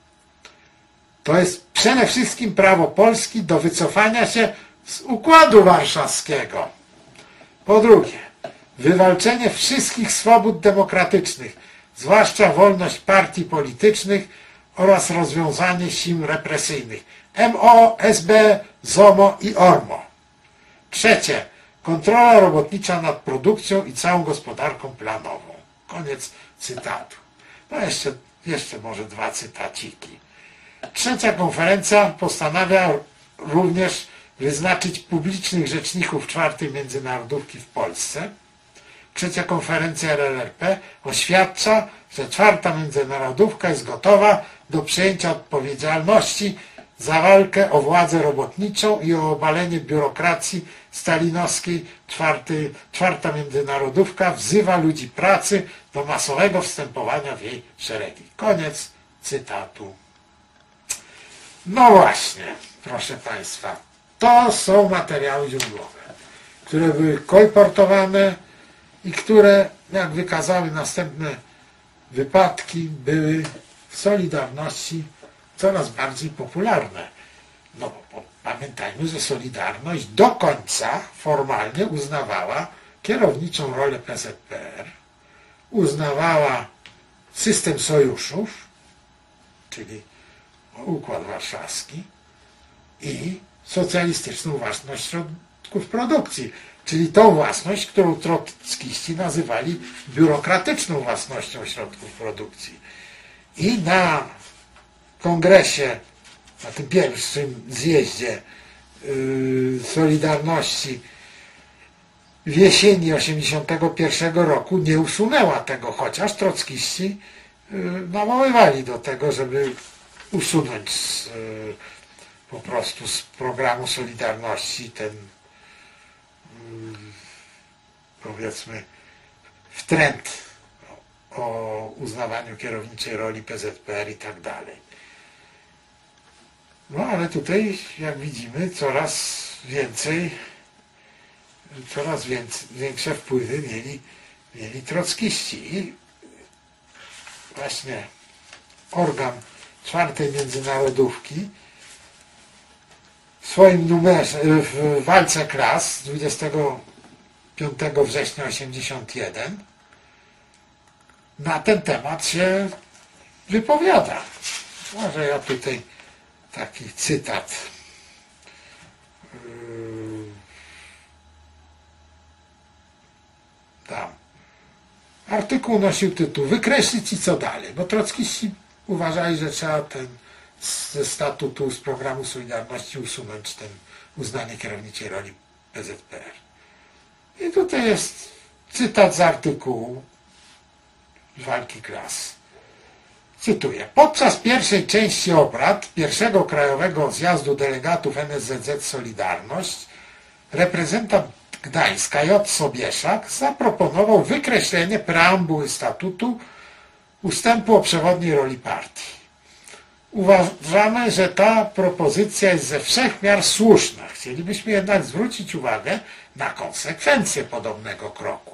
To jest przede wszystkim prawo Polski do wycofania się z Układu Warszawskiego. Po drugie, wywalczenie wszystkich swobód demokratycznych, zwłaszcza wolność partii politycznych oraz rozwiązanie sił represyjnych M O, S B, ZOMO i ORMO. Trzecie, kontrola robotnicza nad produkcją i całą gospodarką planową. Koniec cytatu. No jeszcze, jeszcze może dwa cytaciki. Trzecia konferencja postanawia również wyznaczyć publicznych rzeczników czwartej międzynarodówki w Polsce. Trzecia konferencja R L R P oświadcza, że czwarta międzynarodówka jest gotowa do przejęcia odpowiedzialności za walkę o władzę robotniczą i o obalenie biurokracji stalinowskiej. Czwarty, czwarta międzynarodówka wzywa ludzi pracy do masowego wstępowania w jej szeregi. Koniec cytatu. No właśnie, proszę Państwa, to są materiały źródłowe, które były kolportowane i które, jak wykazały następne wypadki, były w Solidarności coraz bardziej popularne. No bo pamiętajmy, że Solidarność do końca formalnie uznawała kierowniczą rolę P Z P R, uznawała system sojuszów, czyli Układ Warszawski i socjalistyczną własność środków produkcji, czyli tą własność, którą trockiści nazywali biurokratyczną własnością środków produkcji. I na kongresie, na tym pierwszym zjeździe yy, Solidarności w jesieni osiemdziesiątego pierwszego roku nie usunęła tego, chociaż trockiści yy, nawoływali do tego, żeby usunąć z, yy, po prostu z programu Solidarności ten yy, powiedzmy wtręt o uznawaniu kierowniczej roli P Z P R i tak dalej. No ale tutaj, jak widzimy, coraz więcej, coraz więcej, większe wpływy mieli, mieli trockiści. I właśnie organ czwartej międzynarodówki w swoim numerze, w walce klas dwudziestego piątego września osiemdziesiątego pierwszego na ten temat się wypowiada. Może ja tutaj taki cytat yy, dam. Artykuł nosił tytuł "Wykreślić i co dalej", bo trockiści uważali, że trzeba ten ze statutu, z programu Solidarności usunąć ten uznanie kierowniczej roli P Z P R. I tutaj jest cytat z artykułu walki klas. Cytuję. Podczas pierwszej części obrad pierwszego Krajowego Zjazdu Delegatów N S Z Z Solidarność reprezentant Gdańska J. Sobieszak zaproponował wykreślenie preambuły statutu ustępu o przewodniej roli partii. Uważamy, że ta propozycja jest ze wszech miar słuszna. Chcielibyśmy jednak zwrócić uwagę na konsekwencje podobnego kroku.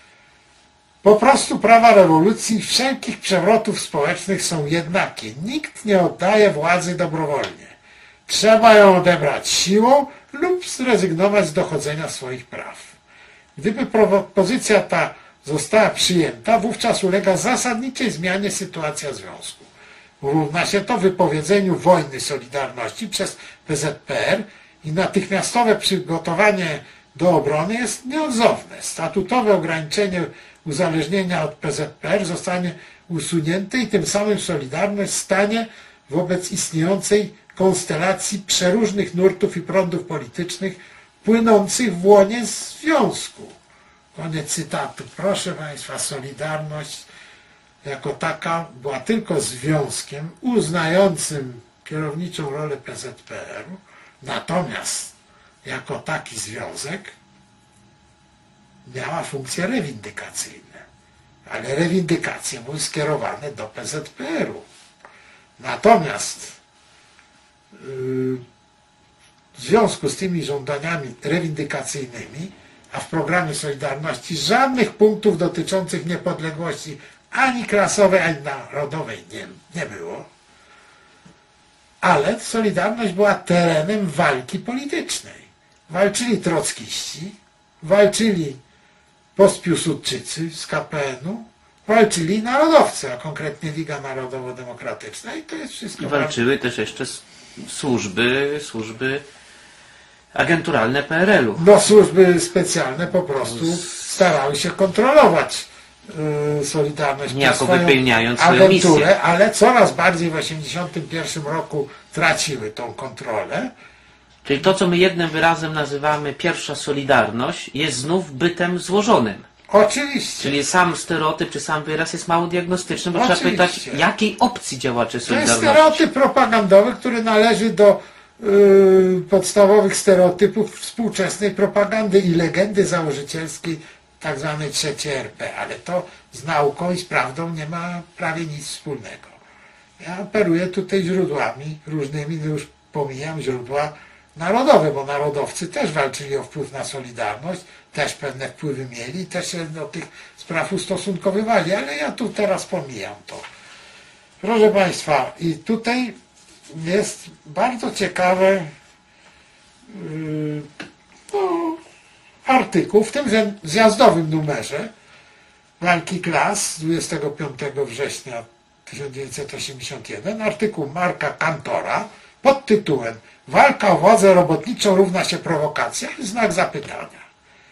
Po prostu prawa rewolucji i wszelkich przewrotów społecznych są jednakie. Nikt nie oddaje władzy dobrowolnie. Trzeba ją odebrać siłą lub zrezygnować z dochodzenia swoich praw. Gdyby propozycja ta została przyjęta, wówczas ulega zasadniczej zmianie sytuacja związku. Równa się to wypowiedzeniu wojny Solidarności przez P Z P R i natychmiastowe przygotowanie do obrony jest nieodzowne. Statutowe ograniczenie uzależnienia od P Z P R zostanie usunięte i tym samym Solidarność stanie wobec istniejącej konstelacji przeróżnych nurtów i prądów politycznych płynących w łonie związku. Koniec cytatu. Proszę Państwa, Solidarność jako taka była tylko związkiem uznającym kierowniczą rolę P Z P R-u, natomiast jako taki związek miała funkcje rewindykacyjne, ale rewindykacje były skierowane do P Z P R-u. Natomiast yy, w związku z tymi żądaniami rewindykacyjnymi, a w programie Solidarności żadnych punktów dotyczących niepodległości ani klasowej, ani narodowej nie, nie było, ale Solidarność była terenem walki politycznej. Walczyli trockiści, walczyli postpiłsudczycy z K P N-u, walczyli narodowcy, a konkretnie Liga Narodowo-Demokratyczna i to jest wszystko. I walczyły też jeszcze służby, służby agenturalne P R L-u. No służby specjalne po prostu starały się kontrolować yy, Solidarność, niejako wypełniając swoją misję. agenturę, ale coraz bardziej w osiemdziesiątym pierwszym roku traciły tą kontrolę. Czyli to, co my jednym wyrazem nazywamy pierwsza Solidarność, jest znów bytem złożonym. Oczywiście. Czyli sam stereotyp, czy sam wyraz jest mało diagnostyczny, bo Oczywiście. trzeba pytać, jakiej opcji działaczy To jest Solidarności. stereotyp propagandowy, który należy do yy, podstawowych stereotypów współczesnej propagandy i legendy założycielskiej tak zwanej trzeciej R P, ale to z nauką i z prawdą nie ma prawie nic wspólnego. Ja operuję tutaj źródłami różnymi, no już pomijam źródła narodowe, bo narodowcy też walczyli o wpływ na Solidarność, też pewne wpływy mieli, też się do tych spraw ustosunkowywali, ale ja tu teraz pomijam to. Proszę Państwa, i tutaj jest bardzo ciekawy yy, no, artykuł w tymże zjazdowym numerze walki klas z dwudziestego piątego września tysiąc dziewięćset osiemdziesiąt jeden, artykuł Marka Kantora pod tytułem Walka o władzę robotniczą równa się prowokacja? Znak zapytania.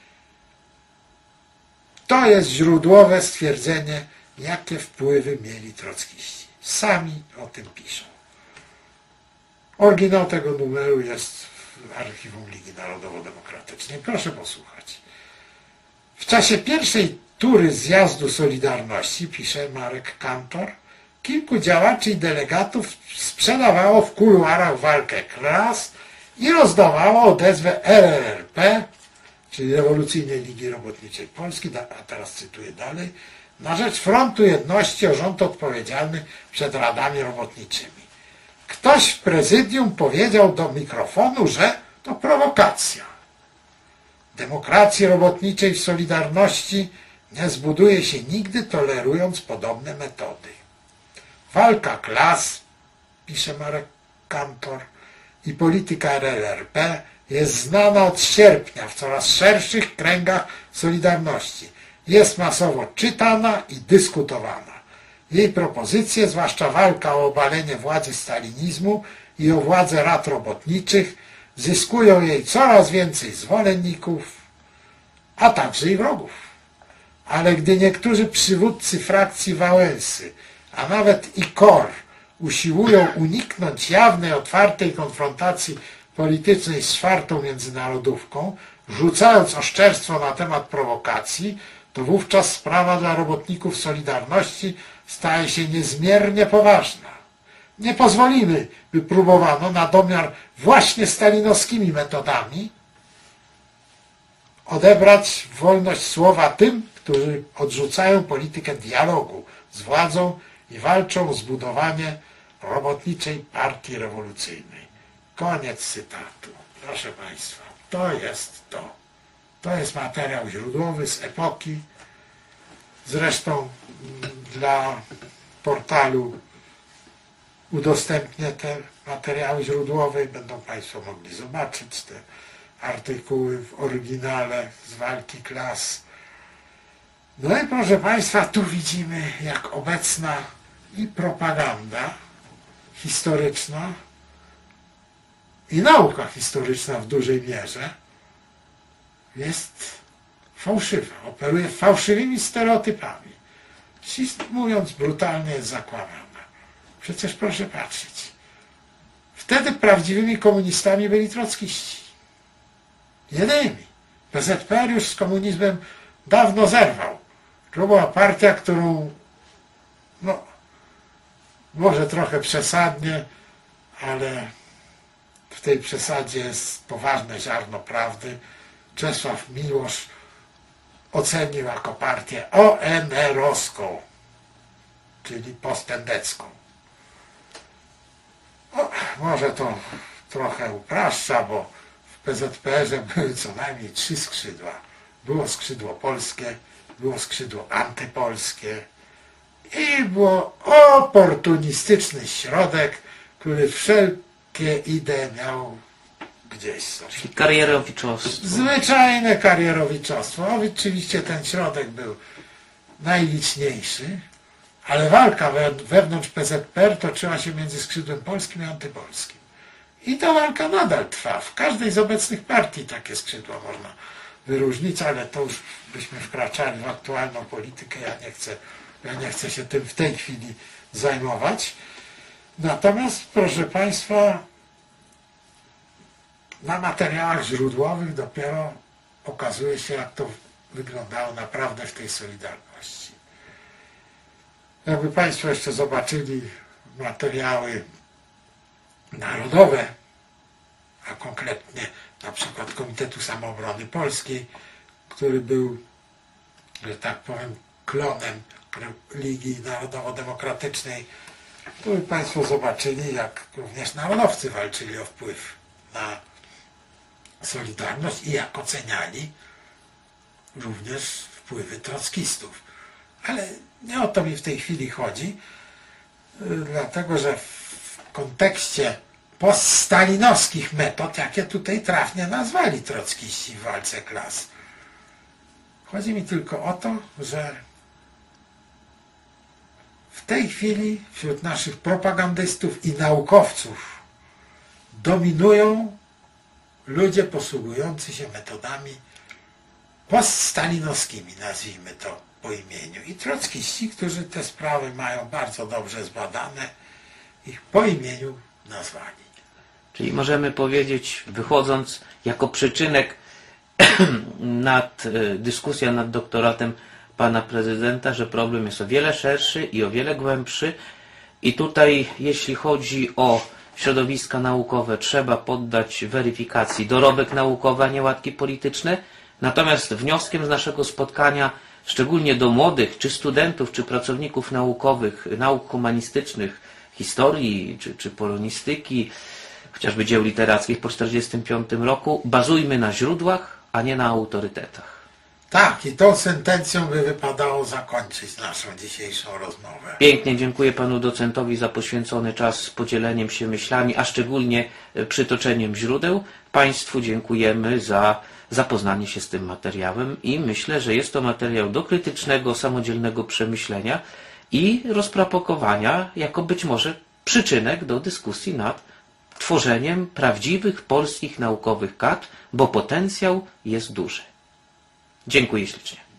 To jest źródłowe stwierdzenie, jakie wpływy mieli trockiści. Sami o tym piszą. Oryginał tego numeru jest w archiwum Ligi Narodowo-Demokratycznej. Proszę posłuchać. W czasie pierwszej tury zjazdu Solidarności, pisze Marek Kantor, kilku działaczy i delegatów sprzedawało w kuluarach walkę klas i rozdawało odezwę R R R P, czyli Rewolucyjnej Ligi Robotniczej Polski, a teraz cytuję dalej, na rzecz Frontu Jedności o rząd odpowiedzialny przed radami robotniczymi. Ktoś w prezydium powiedział do mikrofonu, że to prowokacja. Demokracji robotniczej w Solidarności nie zbuduje się nigdy, tolerując podobne metody. Walka klas, pisze Marek Kantor, i polityka R R R P jest znana od sierpnia w coraz szerszych kręgach Solidarności. Jest masowo czytana i dyskutowana. Jej propozycje, zwłaszcza walka o obalenie władzy stalinizmu i o władzę rad robotniczych, zyskują jej coraz więcej zwolenników, a także i wrogów. Ale gdy niektórzy przywódcy frakcji Wałęsy, a nawet i K O R usiłują uniknąć jawnej, otwartej konfrontacji politycznej z czwartą międzynarodówką, rzucając oszczerstwo na temat prowokacji, to wówczas sprawa dla robotników Solidarności staje się niezmiernie poważna. Nie pozwolimy, by próbowano na domiar właśnie stalinowskimi metodami odebrać wolność słowa tym, którzy odrzucają politykę dialogu z władzą i walczą o zbudowanie robotniczej partii rewolucyjnej. Koniec cytatu. Proszę Państwa, to jest to. To jest materiał źródłowy z epoki. Zresztą dla portalu udostępnię te materiały źródłowe i będą Państwo mogli zobaczyć te artykuły w oryginale z walki klas. No i proszę Państwa, tu widzimy, jak obecna i propaganda historyczna i nauka historyczna w dużej mierze jest fałszywa, operuje fałszywymi stereotypami. Czyli, mówiąc brutalnie, jest zakłamana. Przecież proszę patrzeć. Wtedy prawdziwymi komunistami byli trockiści. Jedynymi. P Z P R już z komunizmem dawno zerwał. To była partia, którą no, może trochę przesadnie, ale w tej przesadzie jest poważne ziarno prawdy. Czesław Miłosz ocenił jako partię O N R-owską, czyli postędecką. O, może to trochę upraszcza, bo w P Z P R-ze były co najmniej trzy skrzydła. Było skrzydło polskie, było skrzydło antypolskie i było oportunistyczny środek, który wszelkie idee miał gdzieś sobie. Karierowiczostwo. Zwyczajne karierowiczostwo. Oczywiście ten środek był najliczniejszy, ale walka wewnątrz P Z P R toczyła się między skrzydłem polskim i antypolskim. I ta walka nadal trwa. W każdej z obecnych partii takie skrzydła można wyróżnić, ale to już byśmy wkraczali w aktualną politykę. Ja nie chcę, ja nie chcę się tym w tej chwili zajmować. Natomiast, proszę Państwa, na materiałach źródłowych dopiero okazuje się, jak to wyglądało naprawdę w tej Solidarności. Jakby Państwo jeszcze zobaczyli materiały narodowe, a konkretnie na przykład Komitetu Samoobrony Polskiej, który był, że tak powiem, klonem Ligi Narodowo-Demokratycznej, to by Państwo zobaczyli, jak również narodowcy walczyli o wpływ na Solidarność i jak oceniali również wpływy trockistów. Ale nie o to mi w tej chwili chodzi, dlatego że w kontekście poststalinowskich metod, jakie tutaj trafnie nazwali trockiści w walce klas, chodzi mi tylko o to, że w w tej chwili wśród naszych propagandystów i naukowców dominują ludzie posługujący się metodami poststalinowskimi, nazwijmy to po imieniu. I trockiści, którzy te sprawy mają bardzo dobrze zbadane, ich po imieniu nazwali. Czyli możemy powiedzieć, wychodząc jako przyczynek nad dyskusja nad doktoratem pana prezydenta, że problem jest o wiele szerszy i o wiele głębszy. I tutaj, jeśli chodzi o środowiska naukowe, trzeba poddać weryfikacji dorobek naukowy, a nie łatki polityczne. Natomiast wnioskiem z naszego spotkania, szczególnie do młodych, czy studentów, czy pracowników naukowych, nauk humanistycznych, historii, czy, czy polonistyki, chociażby dzieł literackich po tysiąc dziewięćset czterdziestym piątym roku, bazujmy na źródłach, a nie na autorytetach. Tak, i tą sentencją by wypadało zakończyć naszą dzisiejszą rozmowę. Pięknie dziękuję panu docentowi za poświęcony czas z podzieleniem się myślami, a szczególnie przytoczeniem źródeł. Państwu dziękujemy za zapoznanie się z tym materiałem i myślę, że jest to materiał do krytycznego, samodzielnego przemyślenia i rozpropagowania jako być może przyczynek do dyskusji nad tworzeniem prawdziwych polskich naukowych kadr, bo potencjał jest duży. Dziękuję ślicznie.